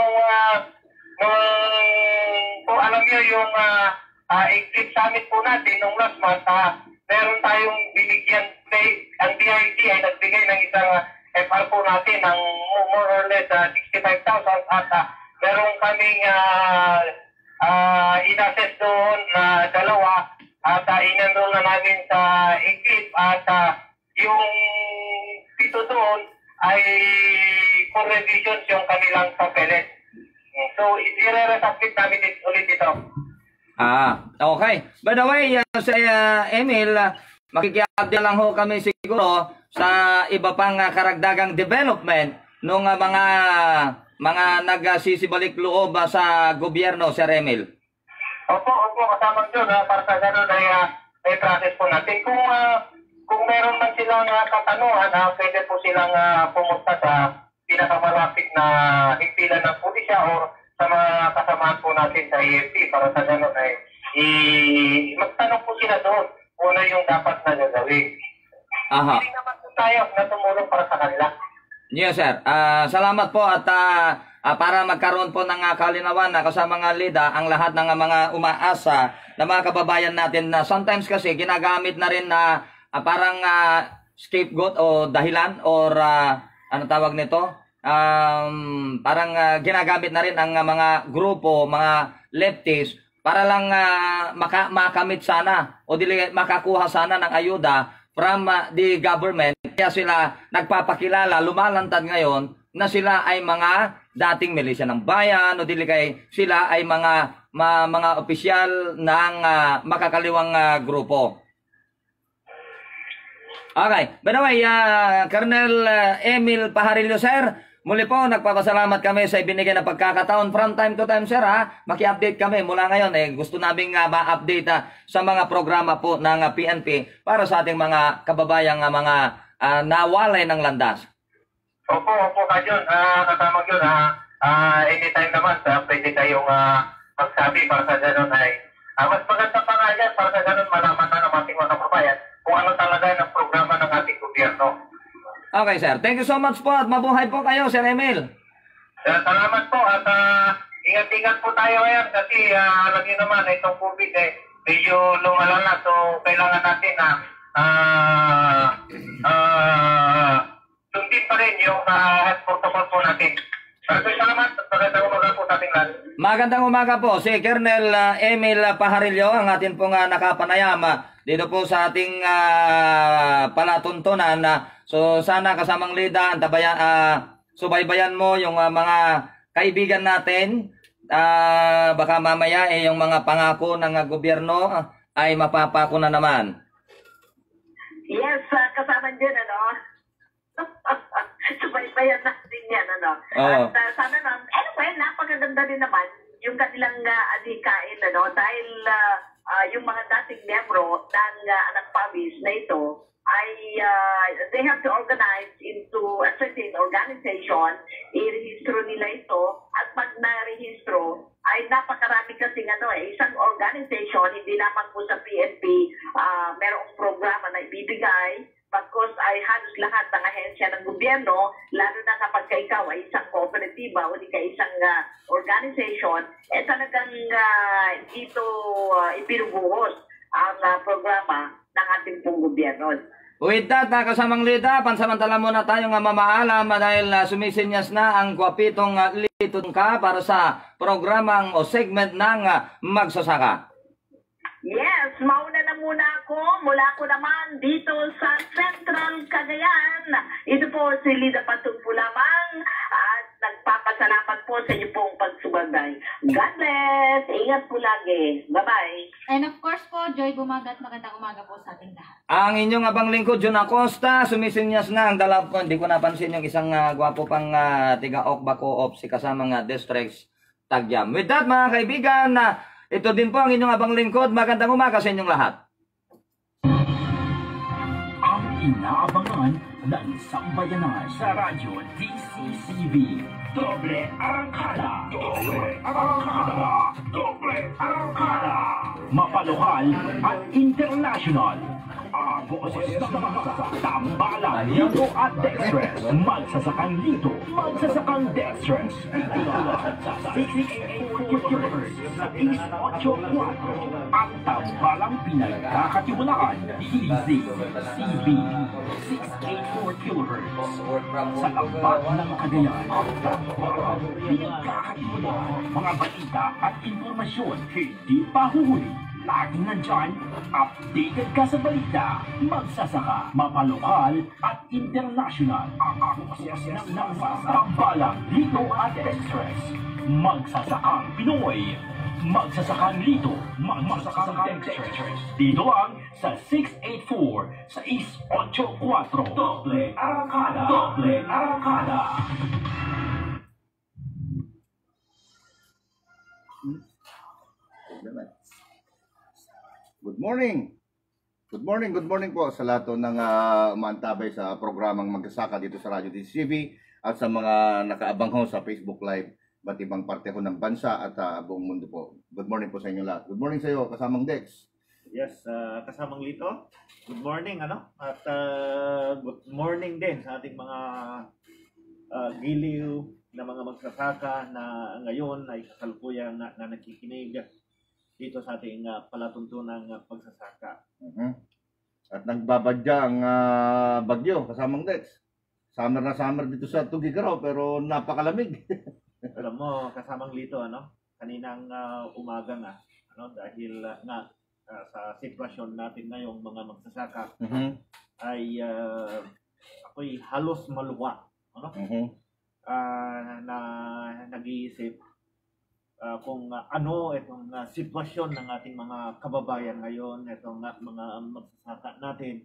kung alam nyo yung Eclipse Summit po natin nung last month, meron tayong binigyan, ang DIT ay nagbigay ng isang FR po natin ng more or less 65,000 at meron kaming in-assess doon na dalawa at in-enroll na namin sa Eclipse at yung pito doon ay for revisions yung kanilang papeles. So, i-resubmit namin ulit ito. Okay. By the way, Emil, makikiupdate lang ho kami siguro sa iba pang karagdagang development nung mga nagsisibalik loob sa gobyerno, Sir Emil. Opo, kasama doon para sa gano'n ay process po natin. Kung meron man silang katanungan, pwede po silang pumunta sa pinakamalapit na himpilan ng pulisya o sa mga kasamahan po natin sa AFP para sa gano'n ay magtanong po sila doon kung ano yung dapat na gagawin. Aha. Hindi naman po tayo na tumulong para sa kanila. Yes, sir. Salamat po at para magkaroon po ng kalinawan na kasama ng LIDA ang lahat ng mga umaasa na mga kababayan natin na sometimes kasi ginagamit na rin na parang scapegoat o dahilan or ano tawag nito? Parang ginagamit na rin ang mga grupo, mga leftists para lang makamit sana o dili makakuha sana ng ayuda from the government. Kaya sila nagpapakilala, lumalantad ngayon na sila ay mga dating milisya ng bayan o dili kay sila ay mga opisyal ng makakaliwang grupo. Okay. By the way, Colonel Emil Pajarillo, sir, muli po, nagpapasalamat kami sa ibinigay na pagkakataon. From time to time, sir, maki-update kami mula ngayon. Gusto namin ma-update sa mga programa po ng PNP para sa ating mga kababayang mga nawalay ng landas. Opo, Kajon. Kasama yun. Anytime naman, pwede kayong magsabi para sa gano'n ay mas maganda pa nga yan para sa gano'n malaman na ng ating mga kababayan kung ano talaga ng programa ng ating gobyerno. Okay, sir. Thank you so much po at mabuhay po kayo, Sir Emil. Salamat po at ingat-ingat po tayo ngayon kasi alam niyo naman itong COVID medyo lumala na so kailangan natin na sundin pa rin yung health protocol po natin. Salamat at magandang umaga po sa ating lahat. Magandang umaga po si Colonel Emil Pajarillo, ang atin pong nakapanayam dito po sa ating palatuntunan. So sana kasamang LIDA, subaybayan mo yung mga kaibigan natin. Baka mamaya yung mga pangako ng gobyerno ay mapapako na naman. Yes, kasama din, subaybayan natin yan, Oo. At sana naman, anyway, napakaganda din naman yung kanilang adhikain, dahil yung mga dating miyembro ng anak pawis na ito ay they have to organize into a certain organization, i-rehistro nila ito, at pag na-rehistro, ay napakarami kasing isang organization, hindi lamang po sa PNP, merong programa na ibibigay, pagkos ay halos lahat ng ahensya ng gobyerno, lalo na kapag ikaw ay isang kooperatiba o di ka isang organization, talagang dito ibinubuhos ang programa ng ating pong gobyerno. With that, kasamang LIDA, pansamantala muna tayong mamaalam dahil sumisinyas na ang gwapitong litong ka para sa programang o segment ng Magsasaka. Yes, mauna na muna ako. Mula ko naman dito sa Central Cagayan. Ito po si Lida Patugpo lamang at nagpapasalamat po sa inyo pong pagsubaybay. God bless! Ingat po lagi. Bye-bye! And of course po, Joy Bumaga at magandang umaga po sa ating lahat. Ang inyong abang lingkod, Jun Acosta, sumisinyas na ang dala po. Hindi ko napansin yung isang gwapo pang tiga-ok bako-op si kasamang districts Tagyam. With that, mga kaibigan, ito din po ang inyong abang lingkod. Magandang umaga sa inyong lahat. Ang inaabangan ng sambayanan sa radyo DCCB. Doble Arangkada! Doble Arangkada! Doble Arangkada! Mapalokal at international. Ang boses ng mga tambalang Lito at Dextress. Magsasakang Lito, magsasakang Dextress. Dito lang sa 684 kHz sa East 84. Ang tambalang pinagkakatiwalaan. DZCB 684 kHz. Sa tapat ng Cagayan. Ang tambalang pinagkakatiwalaan. Mga balita at informasyon hindi pa huhuli. Laging nandyan, updated ka sa balita, magsasaka, mapalokal at international. Ang boses ng tambalang Lito at Dextress. Magsasakang Pinoy, magsasakang Lito, magsasakang Dextress. Dito lang sa 684 sa East 84. Doble Arangkada. Doble Arangkada. Good morning. Good morning po sa lahat ng umaantabay sa programang Magsasaka dito sa Radyo DCCB. at sa mga nakaabang ho sa Facebook Live, ba't ibang parte ho ng bansa at buong mundo po. Good morning po sa inyo lahat. Good morning sa iyo, kasamang Dex. Yes, kasamang Lito. Good morning, ano? At good morning din sa ating mga giliw na mga magsasaka na ngayon ay kasalukuyan na nakikinig dito sa ating palatuntunang pagsasaka. At nagbabadya ang bagyo, kasamang Dex. Summer na summer dito sa Tugigaraw pero napakalamig. Alam mo, kasamang Lito, ano? Kaninang umaga nga, ano? Dahil sa sitwasyon natin ngayong mga magsasaka ay ako'y halos maluwa, ano? Na nag-iisip kung ano itong sitwasyon ng ating mga kababayan ngayon, itong mga magsasaka natin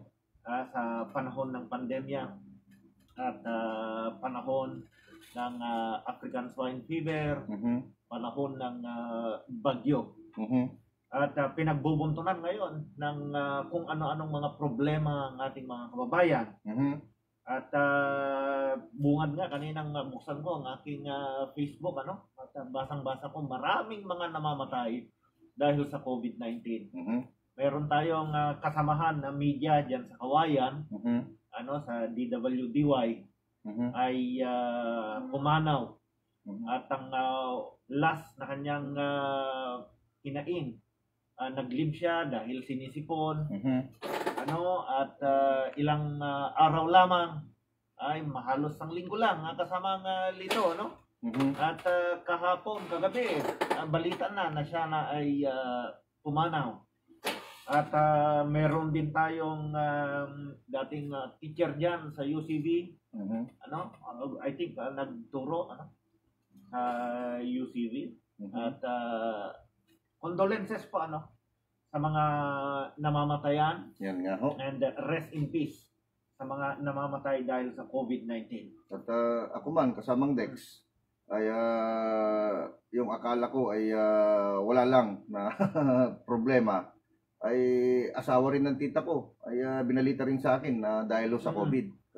sa panahon ng pandemya at panahon ng African Swine Fever, panahon ng bagyo. At pinagbubuntunan ngayon ng kung ano-anong mga problema ang ating mga kababayan. At bungad nga, kaninang buksan ko ang aking Facebook, ano? At basang-basa ko, maraming mga namamatay dahil sa COVID-19. Meron tayong kasamahan na media dyan sa Kawayan, ano, sa DWDY, ay pumanaw. At ang last na kanyang kinain, nag-live siya dahil sinisipon. Ano, at ilang araw lamang ay mahalos ang linggo lang kasama ng Lito, no? At kahapon, kagabi, balita na siya na ay pumanaw. At meron din tayong dating teacher diyan sa UCV, ano? I think nagturo, ano? Sa UCV. At condolences po, ano? Sa mga namamatayan. Yan nga ho. And rest in peace sa mga namamatay dahil sa COVID-19. At ako man, kasamang Dex, ay yung akala ko ay wala lang na problema, ay asawa rin ng tita ko. Ay binalita rin sa akin na dahil sa COVID.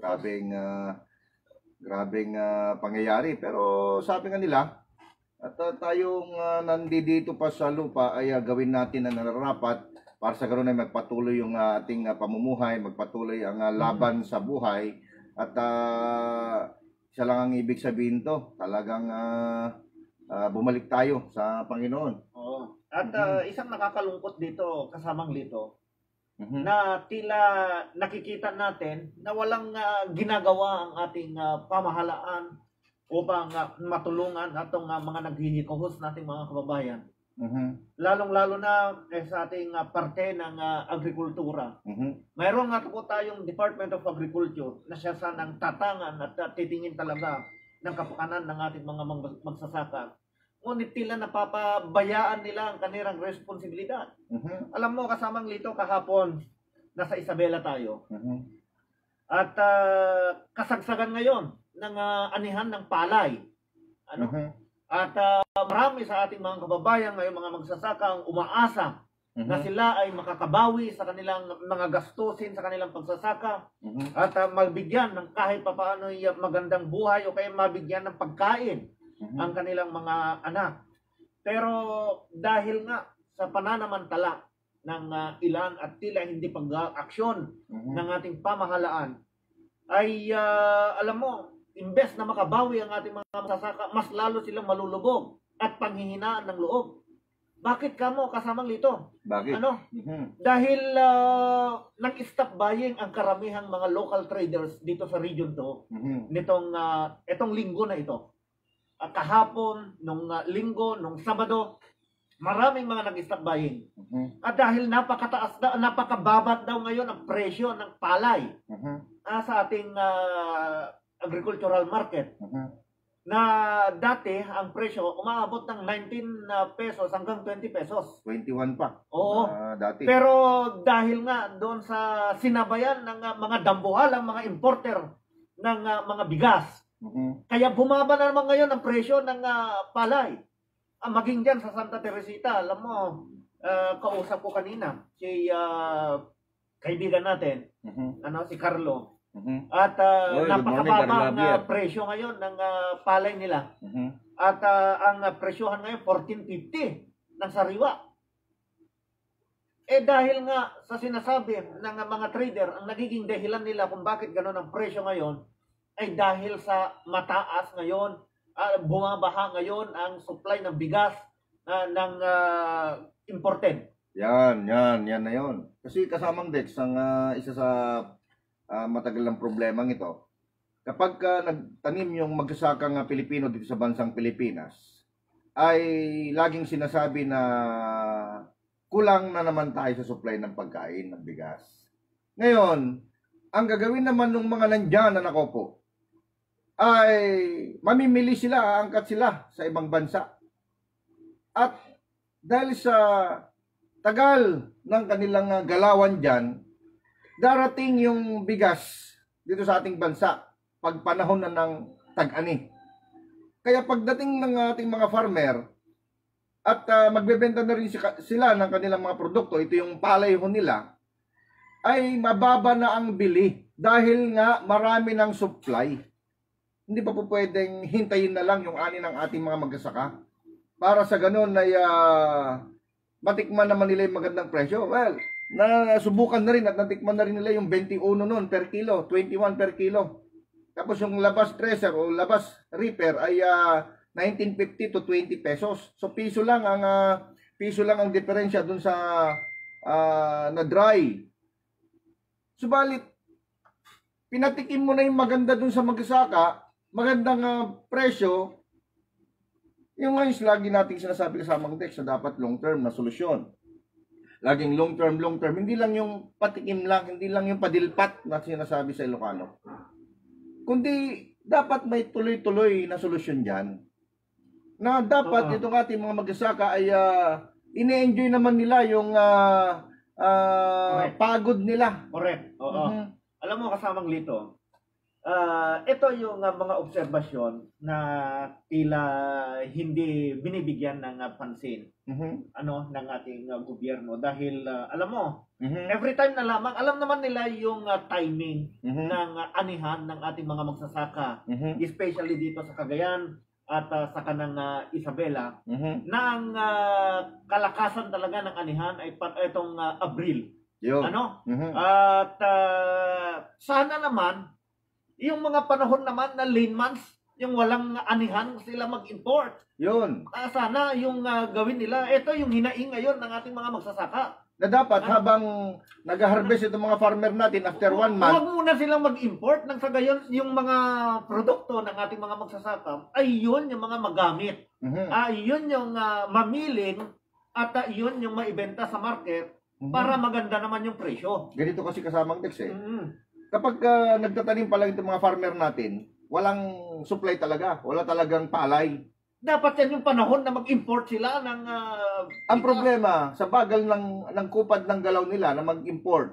Grabeng pangyayari. Pero sabi nga nila, at tayong nandito pa sa lupa ay gawin natin ang nararapat para sa ganoon ay magpatuloy yung ating pamumuhay, magpatuloy ang laban sa buhay. At isa lang ang ibig sabihin to, talagang bumalik tayo sa Panginoon. Oo. At isang nakakalungkot dito, kasamang Lito, na tila nakikita natin na walang ginagawa ang ating pamahalaan upang matulungan atong mga naghihikahos nating mga kababayan. Lalong-lalo na sa ating parte ng agrikultura. Mayroon nga po tayong Department of Agriculture na siya sanang tatangan at titingin talaga ng kapakanan ng ating mga magsasaka. Ngunit tila napapabayaan nila ang kanilang responsibilidad. Alam mo, kasamang Lito, kahapon nasa Isabela tayo. At kasagsagan ngayon ng anihan ng palay. Ano? At marami sa ating mga kababayan ngayon, mga magsasaka, ang umaasa na sila ay makakabawi sa kanilang mga gastusin sa kanilang pagsasaka at mabigyan ng kahit papaano magandang buhay o kaya mabigyan ng pagkain ang kanilang mga anak. Pero dahil nga sa pananamantala ng ilan at tila hindi pag-aksyon ng ating pamahalaan, ay alam mo, imbes na makabawi ang ating mga magsasaka, mas lalo silang malulubog at panghihinaan ng loob. Bakit kamo, kasamang Lito? Bakit? Ano? Dahil nag-stop buying ang karamihang mga local traders dito sa region to itong linggo na ito. Kahapon, nung linggo, nung Sabado, maraming mga nag-stop buying. At dahil napakababat daw ngayon ang presyo ng palay sa ating agricultural market, na dati ang presyo umaabot ng 19 pesos hanggang 20 pesos. 21 pa. Oo. Dati. Pero dahil nga doon sa sinabayan ng mga dambuhalang mga importer ng mga bigas, kaya bumaba na naman ngayon ang presyo ng palay. Maging dyan sa Santa Teresita, alam mo, kausap ko kanina si kaibigan natin, si Carlo, At Oy, good morning, napakababa ang Carlavier. presyo ngayon ng palay nila. At ang presyohan ngayon 14.50 ng sariwa. Dahil nga sa sinasabi ng mga trader, ang nagiging dahilan nila kung bakit gano'n ang presyo ngayon ay dahil sa mataas ngayon, bumabaha ngayon ang supply ng bigas ng imported. Yan na yon. Kasi kasamang Dex, ang isa sa matagal ng problemang ito, kapag nagtanim yung magsasakang Pilipino dito sa bansang Pilipinas, ay laging sinasabi na kulang na naman tayo sa supply ng pagkain ng bigas. Ngayon, ang gagawin naman ng mga nandyan na nakopo, ay mamimili sila, aangkat sila sa ibang bansa. At dahil sa tagal ng kanilang galawan dyan, darating yung bigas dito sa ating bansa pag panahon na ng tag-ani. Kaya pagdating ng ating mga farmer at magbebenta na rin sila ng kanilang mga produkto, ito yung palay ho nila, ay mababa na ang bili dahil nga marami ng supply. Hindi pa po pwedeng hintayin na lang yung ani ng ating mga magsasaka para sa ganun ay matikman naman nila yung magandang presyo. Well, nasubukan na rin at natikman na rin nila yung 21 noon per kilo, 21 per kilo. Tapos yung labas tracer o labas reaper ay 19.50 to 20 pesos. So piso lang ang diferensya dun sa na dry. Subalit pinatikim mo na yung maganda dun sa magsasaka, magandang presyo. Yung ngayon lagi nating sinasabi kasamang Dex na dapat long term na solusyon. Laging long term. Hindi lang yung patikim lang, hindi lang yung padilpat na sinasabi sa Ilocano. Kundi dapat may tuloy-tuloy na solusyon dyan. Na dapat itong ating mga magsasaka ay ine-enjoy naman nila yung pagod nila. Correct. Oo. Alam mo, kasamang Lito, ito yung mga obserbasyon na tila hindi binibigyan ng pansin ng ating gobyerno dahil alam mo, every time na lamang alam naman nila yung timing ng anihan ng ating mga magsasaka, especially dito sa Cagayan at sa kanang Isabela, na ang kalakasan talaga ng anihan ay itong Abril. At sana naman yung mga panahon naman na lean months, yung walang anihan sila mag-import. Yun. Sana yung gawin nila, ito yung hinaing ngayon ng ating mga magsasaka. Na dapat habang nag-harvest itong mga farmer natin after 1 month, huwag muna silang mag-import nang sa gayon yung mga produkto ng ating mga magsasaka ay yun yung mga magamit. Yun yung mamiling at yun yung maibenta sa market para maganda naman yung presyo. Ganito kasi kasamang Dex kapag nagtatanim pa lang itong mga farmer natin, walang supply talaga. Wala talagang palay. Dapat yan yung panahon na mag-import sila ng... Ang problema, sa bagal ng kupad ng galaw nila na mag-import,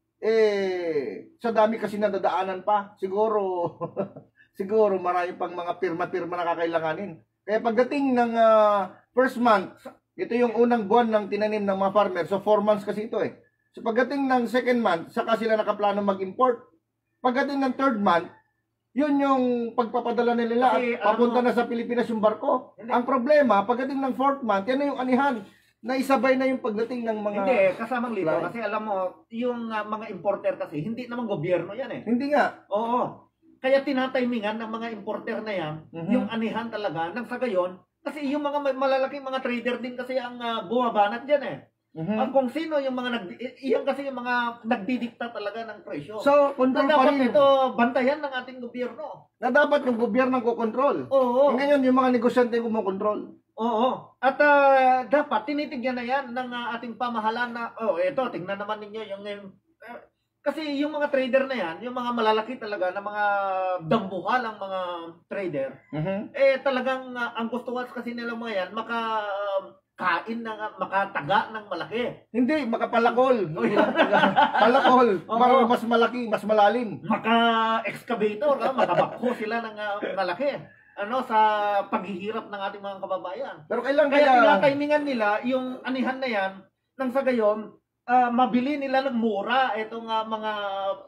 sa dami kasi nadadaanan pa, siguro marami pang mga pirma-pirma na kakailanganin. Kaya pagdating ng first month, ito yung unang buwan ng tinanim ng mga farmer. So 4 months kasi ito So pagdating ng second month, saka sila nakaplano mag-import. Pagdating ng third month, yun yung pagpapadala nila at papunta na sa Pilipinas yung barko. Ang problema, pagdating ng fourth month, yan na yung anihan. Na isabay na yung pagdating ng mga... Hindi, kasamang Lito. Kasi alam mo, yung mga importer kasi, hindi naman gobyerno yan Hindi nga. Oo. Kaya tinatimingan ng mga importer na yan, yung anihan talaga, nang sa gayon, kasi yung mga malalaking mga trader din kasi ang bumabanat dyan Ang kung sino yung mga iyan kasi yung mga nagdidikta talaga ng presyo. So, control pa rin. Ito bantayan ng ating gobyerno. Na dapat yung gobyerno ko-control. Oo. Ngayon yung mga negosyante yung kumokontrol. Oo. At dapat tinitigyan na yan ng ating pamahalaan na ito, tingnan naman ninyo yung kasi yung mga trader na yan, yung mga malalaki talaga na mga dambuhal ang mga trader, talagang ang gusto kasi nila mga yan kain ng makataga ng malaki. Hindi, makapalakol. Palakol. Mas malaki, mas malalim. Maka-excavator, makabakho sila ng malaki. Sa paghihirap ng ating mga kababayan. Pero kailan kaya tinatimingan nila yung anihan na yan nang sa gayon mabili nila ng mura itong mga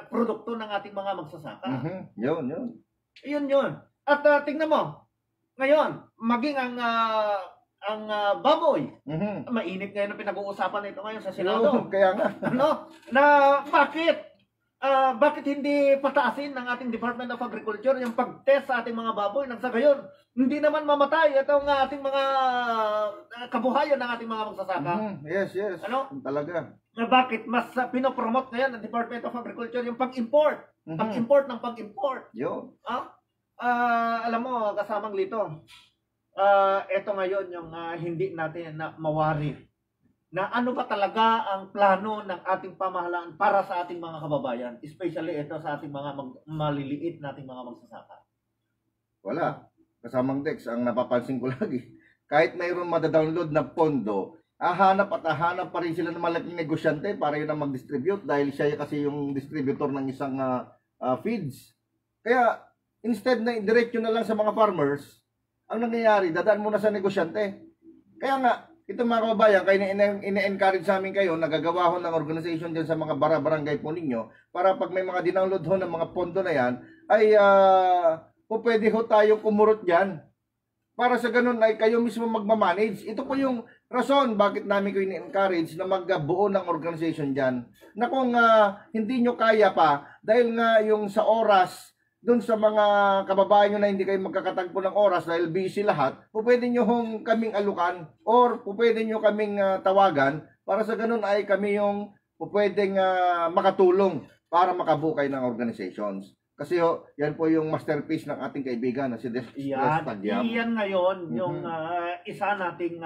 produkto ng ating mga magsasaka. Yun. Yun. At tingnan mo, ngayon, maging ang baboy, mainit ngayon ang pinag-uusapan nito ngayon sa Senado. Kaya nga. Na bakit hindi pataasin ng ating Department of Agriculture yung pag-test sa ating mga baboy nang sa gayon hindi naman mamatay itong ating mga kabuhayan ng ating mga magsasaka. Yes. Talaga. Na bakit mas pinopromote ngayon ng Department of Agriculture yung pag-import. Pag-import ng pag-import. Yun. Alam mo, kasamang Lito, ito ngayon yung hindi natin na mawari na ano ba talaga ang plano ng ating pamahalaan para sa ating mga kababayan, especially ito sa ating mga maliliit nating mga magsasaka. Wala. Kasamang Dex, ang napapansin ko lagi, kahit mayroon madadownload na pondo, hahanap pa rin sila ng malaking negosyante para yun ang mag-distribute dahil siya kasi yung distributor ng isang feeds. Kaya, instead na diretso na lang sa mga farmers, ang nangyayari, dadaan muna sa negosyante. Kaya nga, ito mga kababayan, kaya ina-encourage sa amin kayo, nagagawa ho ng organization dyan sa mga barangay po ninyo, para pag may mga dinownload ho ng mga pondo na yan, ay pwede ho tayong kumurot dyan. Para sa ganun ay kayo mismo magmamanage. Ito po yung rason bakit namin kayo ina-encourage na magbuo ng organization dyan. Na kung hindi nyo kaya pa, dahil nga yung sa oras, doon sa mga kababayan nyo na hindi kayo magkakatagpo ng oras dahil busy lahat, pwede nyo hong kaming alukan or pwede nyo kaming tawagan para sa ganun ay kami yung pwedeng makatulong para makabukay ng organizations. Kasi yan po yung masterpiece ng ating kaibigan na si Des Tagyam. Iyan ngayon yung isa nating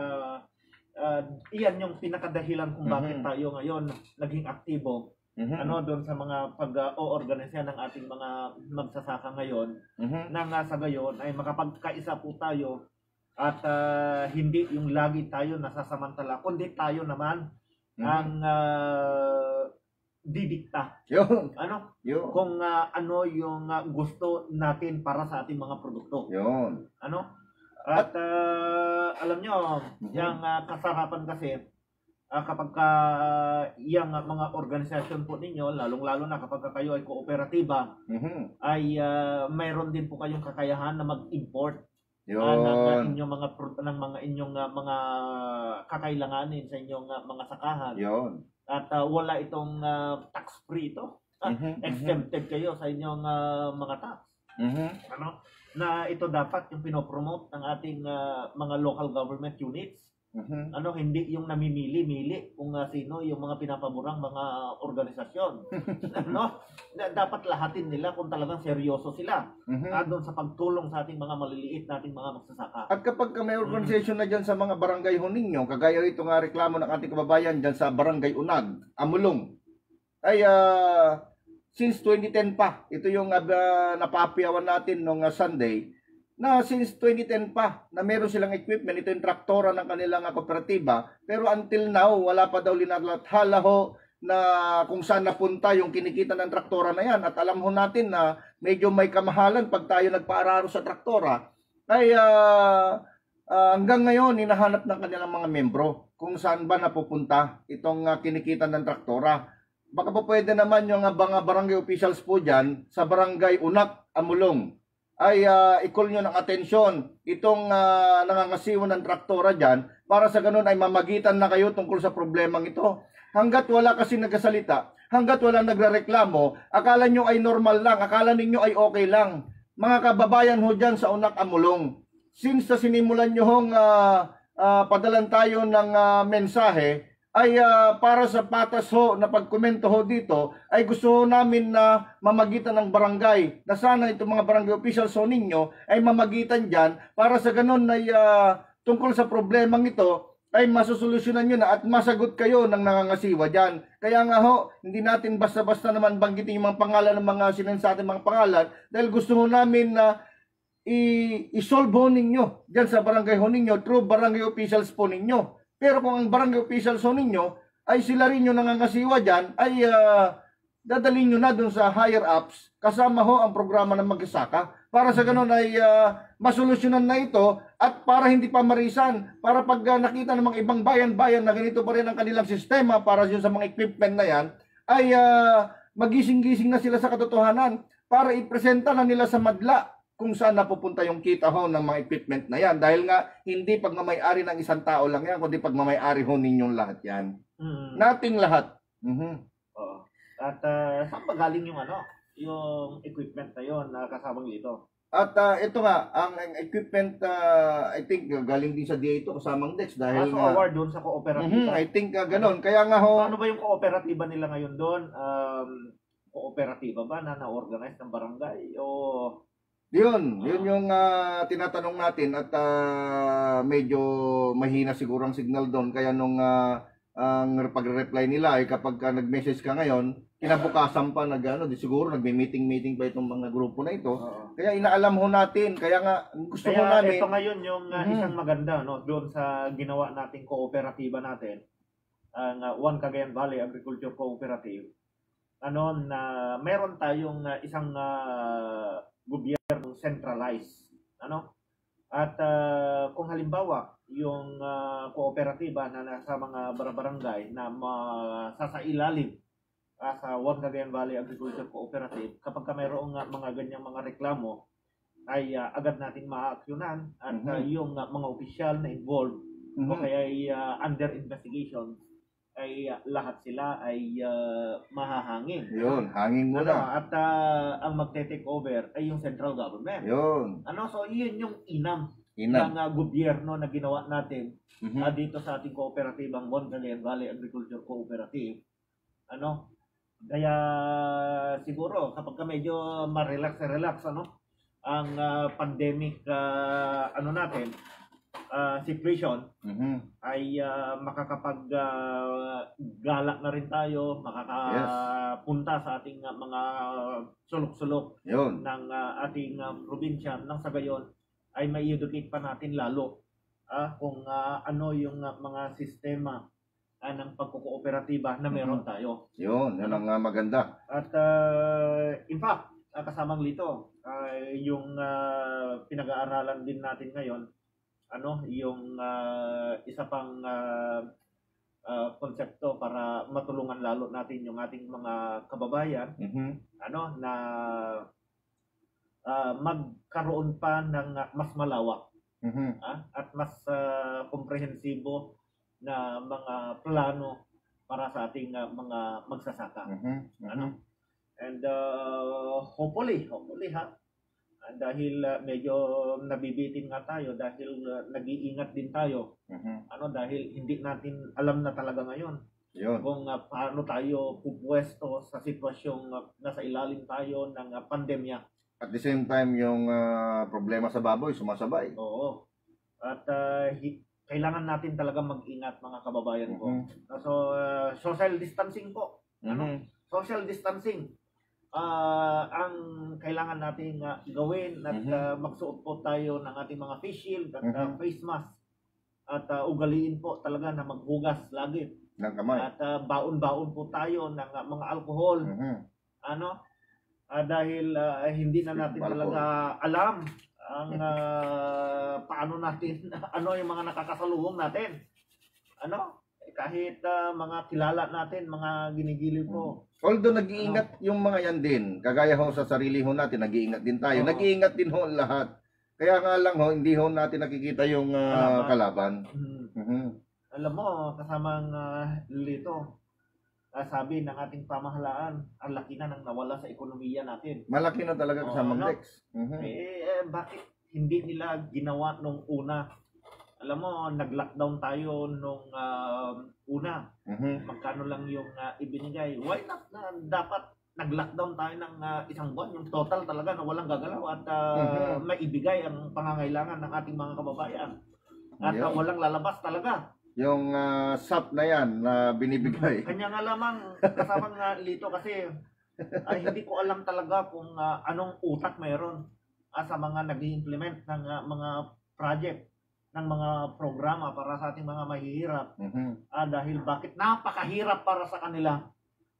iyan yung pinakadahilan kung bakit tayo ngayon naging aktibo. Doon sa mga pag-o-organisa ng ating mga magsasaka ngayon, nang sa gayon ay makapagkaisa po tayo at hindi yung lagi tayo nasasamantala, kundi tayo naman ang didikta. Yun. Kung ano yung gusto natin para sa ating mga produkto. Yun. At alam nyo, yung kasarapan kasi, kapag yung mga organisasyon po ninyo, lalong-lalo na kapag kayo ay kooperatiba, ay mayroon din po kayong kakayahan na mag-import ng inyong mga kakailanganin sa inyong mga sakahan. At wala itong tax-free ito. Exempted kayo sa inyong mga tax. Na ito dapat yung pinopromote ng ating mga local government units. Hindi yung namimili-mili kung sino yung mga pinapaborang mga organisasyon. Dapat lahatin nila kung talagang seryoso sila doon sa pagtulong sa ating mga maliliit nating mga magsasaka. At kapag may organisasyon na dyan sa mga barangay ho ninyo, kagaya rito nga reklamo ng ating kababayan dyan sa Barangay Unag, Amulong, ay since 2010 pa, ito yung napapiyawan natin nung Sunday, na since 2010 pa na meron silang equipment, ito yung traktora ng kanilang kooperatiba, pero until now wala pa daw linalathala ho na kung saan napunta yung kinikita ng traktora na yan. At alam ho natin na medyo may kamahalan pag tayo nagpaararo sa traktora, ay hanggang ngayon hinahanap ng kanilang mga membro kung saan ba napupunta itong kinikita ng traktora. Baka po pwede naman yung mga barangay officials po dyan sa Barangay Unak, Amulong, ay i-call nyo ng atensyon itong nangangasiwa ng traktora dyan para sa ganun ay mamagitan na kayo tungkol sa problemang ito. Hanggat wala kasi nagsasalita, hanggat wala nagrereklamo, akala nyo ay normal lang, akala ninyo ay okay lang. Mga kababayan ho dyan sa Unak, Amulong, since na sinimulan nyo hong padalan tayo ng mensahe, ay para sa patas ho na pagkomento ho dito, ay gusto ho namin na mamagitan ng barangay, na sana itong mga barangay officials ho ninyo ay mamagitan dyan para sa ganun ay tungkol sa problemang ito ay masusolusyonan nyo na at masagot kayo ng nangangasiwa dyan. Kaya nga ho, hindi natin basta-basta naman banggitin yung mga pangalan ng mga sinensating mga pangalan dahil gusto ho namin na i-solve ho ninyo dyan sa barangay ho ninyo through barangay officials po ninyo. Pero kung ang barangay officials ho ninyo ay sila rin yung nangangasiwa dyan, ay dadalhin nyo na dun sa higher ups kasama ho ang programa ng magsasaka para sa ganun ay masolusyonan na ito at para hindi pa marisan, para pag nakita ng mga ibang bayan-bayan na ganito pa rin ang kanilang sistema para yun sa mga equipment na yan, ay magising-gising na sila sa katotohanan para ipresenta na nila sa madla kung saan napupunta yung kita ho ng mga equipment na yan. Dahil nga, hindi pagmamayari ng isang tao lang yan, kundi pagmamayari ho ninyong lahat yan. Nating lahat. Oo. At saan ba galing yung yung equipment na yon na kasamang Lito? At ito nga, ang equipment, I think, galing din sa DA2 kasamang Dex. Dahil So award doon sa kooperatiba. I think ganon. Kaya nga ho, Ano ba yung kooperatiba nila ngayon doon? Kooperatiba ba na na-organize ng barangay? O yun yung tinatanong natin at medyo mahina siguro ang signal doon. Kaya nung ang pag-reply nila ay kapag nag-message ka ngayon, kinabukasan pa di siguro nagme-meeting pa itong mga grupo na ito. Kaya inaalam ho natin. Kaya nga gusto ho namin. Ito ngayon yung isang maganda doon sa ginawa nating kooperatiba natin, ang One Cagayan Valley Agriculture Cooperative. Na meron tayong isang gobyernong centralized. At kung halimbawa yung kooperatiba na nasa mga barangay na masasailalim sa One Cagayan Valley Agriculture Cooperative, kapag mayroong mga ganyang mga reklamo, ay agad natin maaaksyonan at yung mga opisyal na involved o kaya ay under investigation, ay lahat sila ay mahahangin. Yun, hangin muna. At ang magte-take over ay yung central government. Yun. So yun yung inam ng gobyerno na ginawa natin dito sa ating kooperatibang One Cagayan Valley Agriculture Cooperative. Kaya siguro kapag medyo ma-relax ang pandemic natin situation ay makakapag-galak na rin tayo, makakapunta sa ating mga sulok-sulok ng ating probinsya, nang sa gayon ay mai-educate pa natin lalo kung ano yung mga sistema ng pagkukooperatiba na meron tayo. Yun ang maganda. At in fact, kasamang Lito, yung pinag-aaralan din natin ngayon, yung isa pang konsepto para matulungan lalo natin yung ating mga kababayan, na magkaroon pa ng mas malawak at mas komprehensibo na mga plano para sa ating mga magsasaka. And hopefully dahil medyo nabibitin nga tayo dahil nag-iingat din tayo. Dahil hindi natin alam na talaga ngayon kung paano tayo pupwesto sa sitwasyong nasa ilalim tayo ng pandemya. At the same time, yung problema sa baboy sumasabay. Oo. At kailangan natin talaga mag-ingat, mga kababayan ko. So social distancing po. Social distancing ang kailangan natin gawin at magsuot po tayo ng ating mga face shield at face mask at ugaliin po talaga na maghugas lagi ng kamay at baon-baon po tayo ng mga alcohol dahil hindi na natin talaga alam ang paano natin yung mga nakakasalubong natin kahit mga kilala natin, mga ginigiliw ko. Although nag-iingat yung mga yan din, kagaya ho sa sarili ho natin, nag-iingat din tayo. Nag-iingat din ho lahat. Kaya nga lang ho, hindi ho natin nakikita yung kalaban. Alam mo, kasamang Lito, sabi ng ating pamahalaan, ang laki na nang nawala sa ekonomiya natin. Malaki na talaga kasamang Dex. Bakit hindi nila ginawa nung una? Alam mo, nag-lockdown tayo nung una. Magkano lang yung ibinigay. Why not na dapat nag-lockdown tayo ng isang buwan? Yung total talaga na walang gagalaw at maibigay ang pangangailangan ng ating mga kababayan. At walang lalabas talaga. Yung SAP na yan na binibigay. Kanya nga lamang kasamang Lito kasi hindi ko alam talaga kung anong utak mayroon sa mga nag-implement ng mga project, ng mga programa para sa ating mga mahihirap. Dahil bakit napakahirap para sa kanila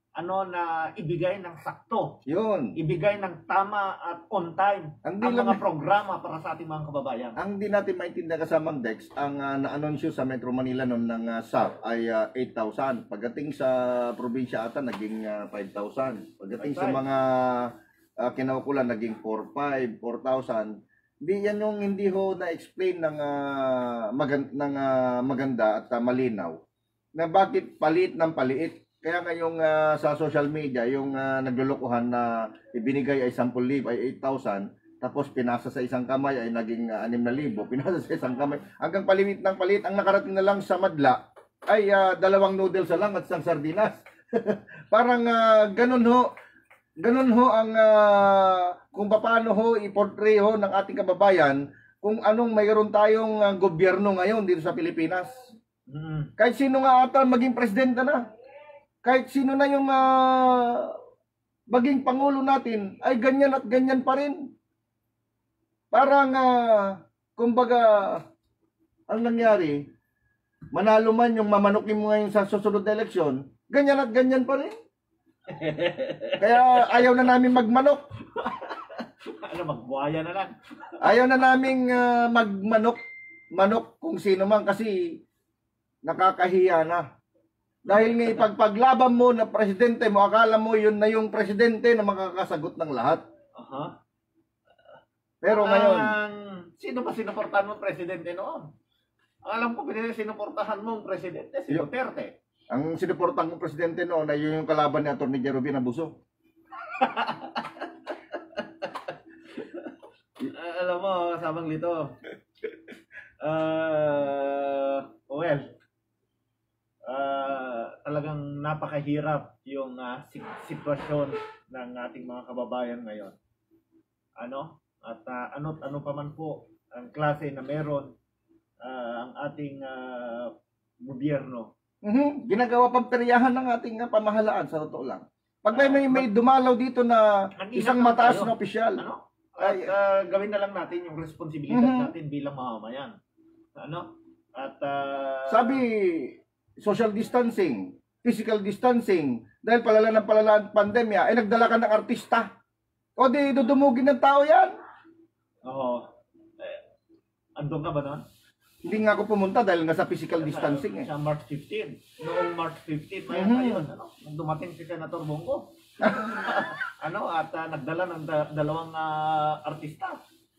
na ibigay ng sakto, Yun. ibigay ng tama at on time Ang ang di lang- mga programa para sa ating mga kababayan. Ang di natin maintindihan kasamang Dex, ang na-anunsyo sa Metro Manila noon ng SAP ay 8,000. Pagdating sa probinsya ata, naging 5,000. Pagdating sa mga kinaukulan, naging 4,500, 4,000. Hindi ho na-explain ng maganda at malinaw na bakit palit ng paliit. Kaya ngayong sa social media, yung naglulukuhan na ibinigay ay 10,000 ay 8,000, tapos pinasa sa isang kamay ay naging 6,000, pinasa sa isang kamay. Hanggang palimit ng palit, ang nakarating na lang sa madla ay 2 noodles lang at isang sardinas. Parang ganun ho ang kung paano ho i-portray ho ng ating kababayan kung anong mayroon tayong gobyerno ngayon dito sa Pilipinas. Kahit sino nga ata maging presidente na, kahit sino na yung maging pangulo natin, ay ganyan at ganyan pa rin. Parang, kumbaga, ang nangyari, manalo man yung mamanukin mo ngayon sa susunod na eleksyon, ganyan at ganyan pa rin. Kaya ayaw na namin magmanok. Magbuhaya na lang. Ayaw na naming manok kung sino man kasi nakakahiya na. Dahil nga ipagpaglaban mo na presidente mo, akala mo yun na yung presidente na makakasagot ng lahat. Pero ngayon, sino ba sinuportahan mo presidente noon? Alam ko, sinuportahan mo presidente, si Duterte. ang sinuportang ng presidente noon ay yung kalaban ni Atty. Jerubin Abuso. Alam mo, kasabang lito. Talagang napakahirap yung sitwasyon ng ating mga kababayan ngayon. At ano pa man po ang klase na meron ang ating gobyerno. Ginagawa pang peryahan ng ating pamahalaan sa totoo lang. Pag may dumalaw dito na isang mataas na opisyal. At gawin na lang natin yung responsibilidad natin bilang mamamayan. Sabi, social distancing, physical distancing, dahil palala ng palala ang pandemya, ay nagdala ka ng artista. O di, dudumugin ng tao yan. Oo. Andun ka ba na? Hindi nga ako pumunta dahil nga sa physical distancing. Sa March 15. Noong March 15, ngayon, nung dumating si Senator Bongo. At nagdala ng dalawang artista.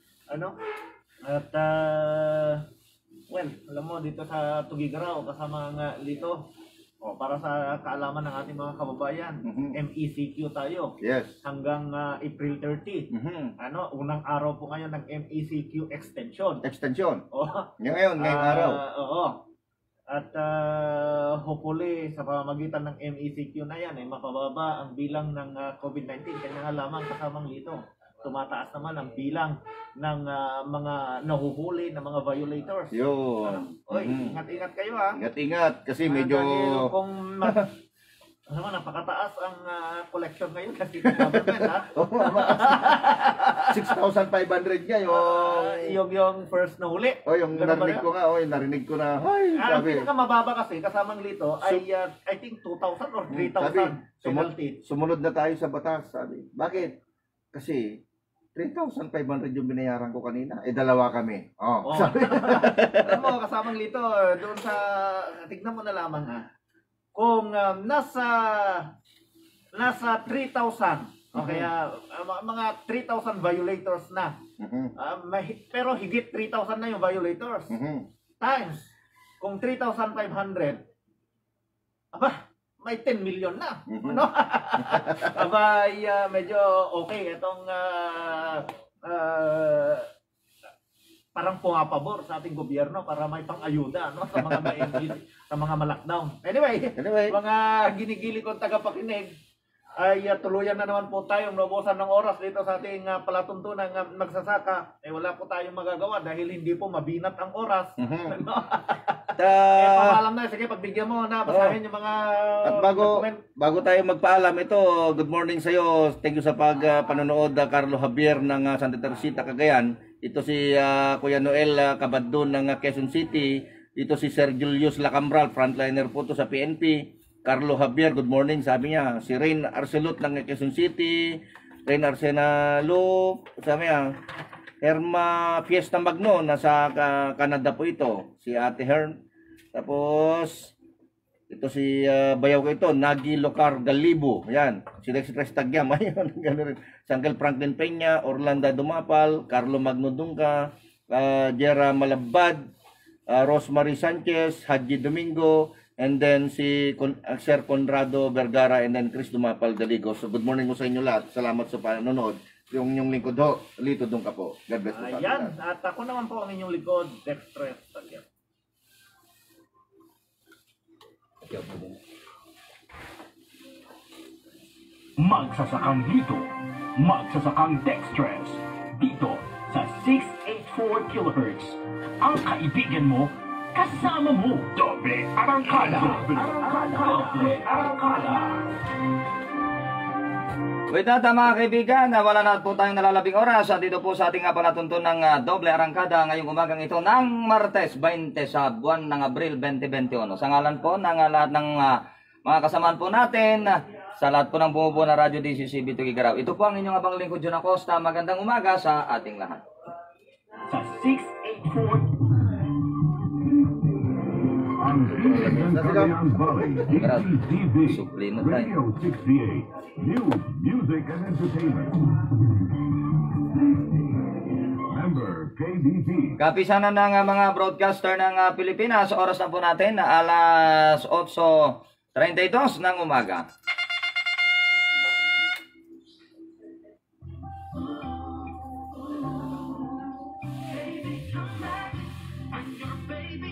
Alam mo, dito sa Tugigaraw, kasama nga dito, para sa kaalaman ng ating mga kababayan, MECQ tayo. Yes. Hanggang April 30. Unang araw po ngayon ng MECQ extension. Ngayong araw. Oo. At hopefully, sa pamamagitan ng MECQ na yan, ay mapababa ang bilang ng COVID-19. Kaya nga lamang kasamang dito, tumataas naman ang bilang ng mga nahuhuli na mga violators. Ingat-ingat kayo ha. Ingat-ingat kasi medyo kung napakataas ang collection ngayon kasi government ha. 6,500 nga yung first na huli. Yung narinig ko nga, narinig ko na. Ang pinakamababa kasi kasamang dito ay I think 2,000 or 3,000 penalty. Sumunod na tayo sa batas, sabi. Bakit? Kasi 3,500 yung binayaran ko kanina. Dalawa kami. Sabi. Alam mo, kasamang lito, doon sa, tignan mo na lamang ha. Kung nasa 3,000, kaya mga 3,000 violators na. Pero higit 3,000 na yung violators. Times, kung 3,500, may 10 million na. Medyo okay itong parang pumapabor sa ating gobyerno para may pang-ayuda sa mga sa mga ma-lockdown. Anyway, mga ginigili kong tagapakinig, ay tuluyan na naman po tayong naubusan ng oras dito sa ating palatuntunan ng magsasaka. Wala po tayong magagawa dahil hindi po mabinat ang oras. Paalam na, sige, pagbigyan mo na, basahin yung mga at bago tayo magpaalam, ito, good morning sa iyo. Thank you sa panonood, Carlo Javier ng Santa Teresita, Cagayan. Ito si Kuya Noel Cabadon ng Quezon City. Ito si Sir Julius Lacambral, frontliner po to sa PNP. Carlo Javier, good morning, sabi niya. Si Rain Arcelot ng Quezon City. Rain Arsenalo, sabi niya. Herma Fiesta Magno, nasa Canada po ito. Si Ate Hern. Tapos, ito si bayaw ko ito, Nagi Locar Galibo. Yan. Si Lex Press Tagyam. Ayun, gano'n rin. Si Uncle Franklin Peña, Orlando Dumapal, Carlo Magno Dungca, Jera Malabad, Rosemary Sanchez, Haji Domingo, and then si Sir Conrado Vergara, and then Chris Dumapal Daligo. So good morning mo sa inyo lahat. Salamat sa panonood. Yung inyong lingkod ho, Lito Dungca po. God bless po. Ayan, at ako naman po ang inyong likod, Dextres Tagyam. Magsasakang Lito, magsasakang Dextres, dito sa 684 kHz. Ang kaibigan mo, kasama mo. Doble Arangkada. Doble Arangkada. With that, mga kaibigan, wala na po tayong nalalabing oras. Dito po sa ating palatuntunan ng Doble Arangkada ngayong umagang ito ng Martes 20 sa buwan ng Abril 2021. Sa ngalan po ng lahat ng mga kasamaan po natin, sa lahat po ng bumubuo na Radyo DCCB Tugigaraw. Ito po ang inyong abang lingkod, Jun Acosta. Magandang umaga sa ating lahat. Sa 684 Ang Cagayan Valley, DCCB, Suplino tayo. Radio 68, News, Music and Entertainment. Member KDP. Kapisanan ng mga broadcaster ng Pilipinas, oras na po natin na alas 8:32 ng umaga. Baby,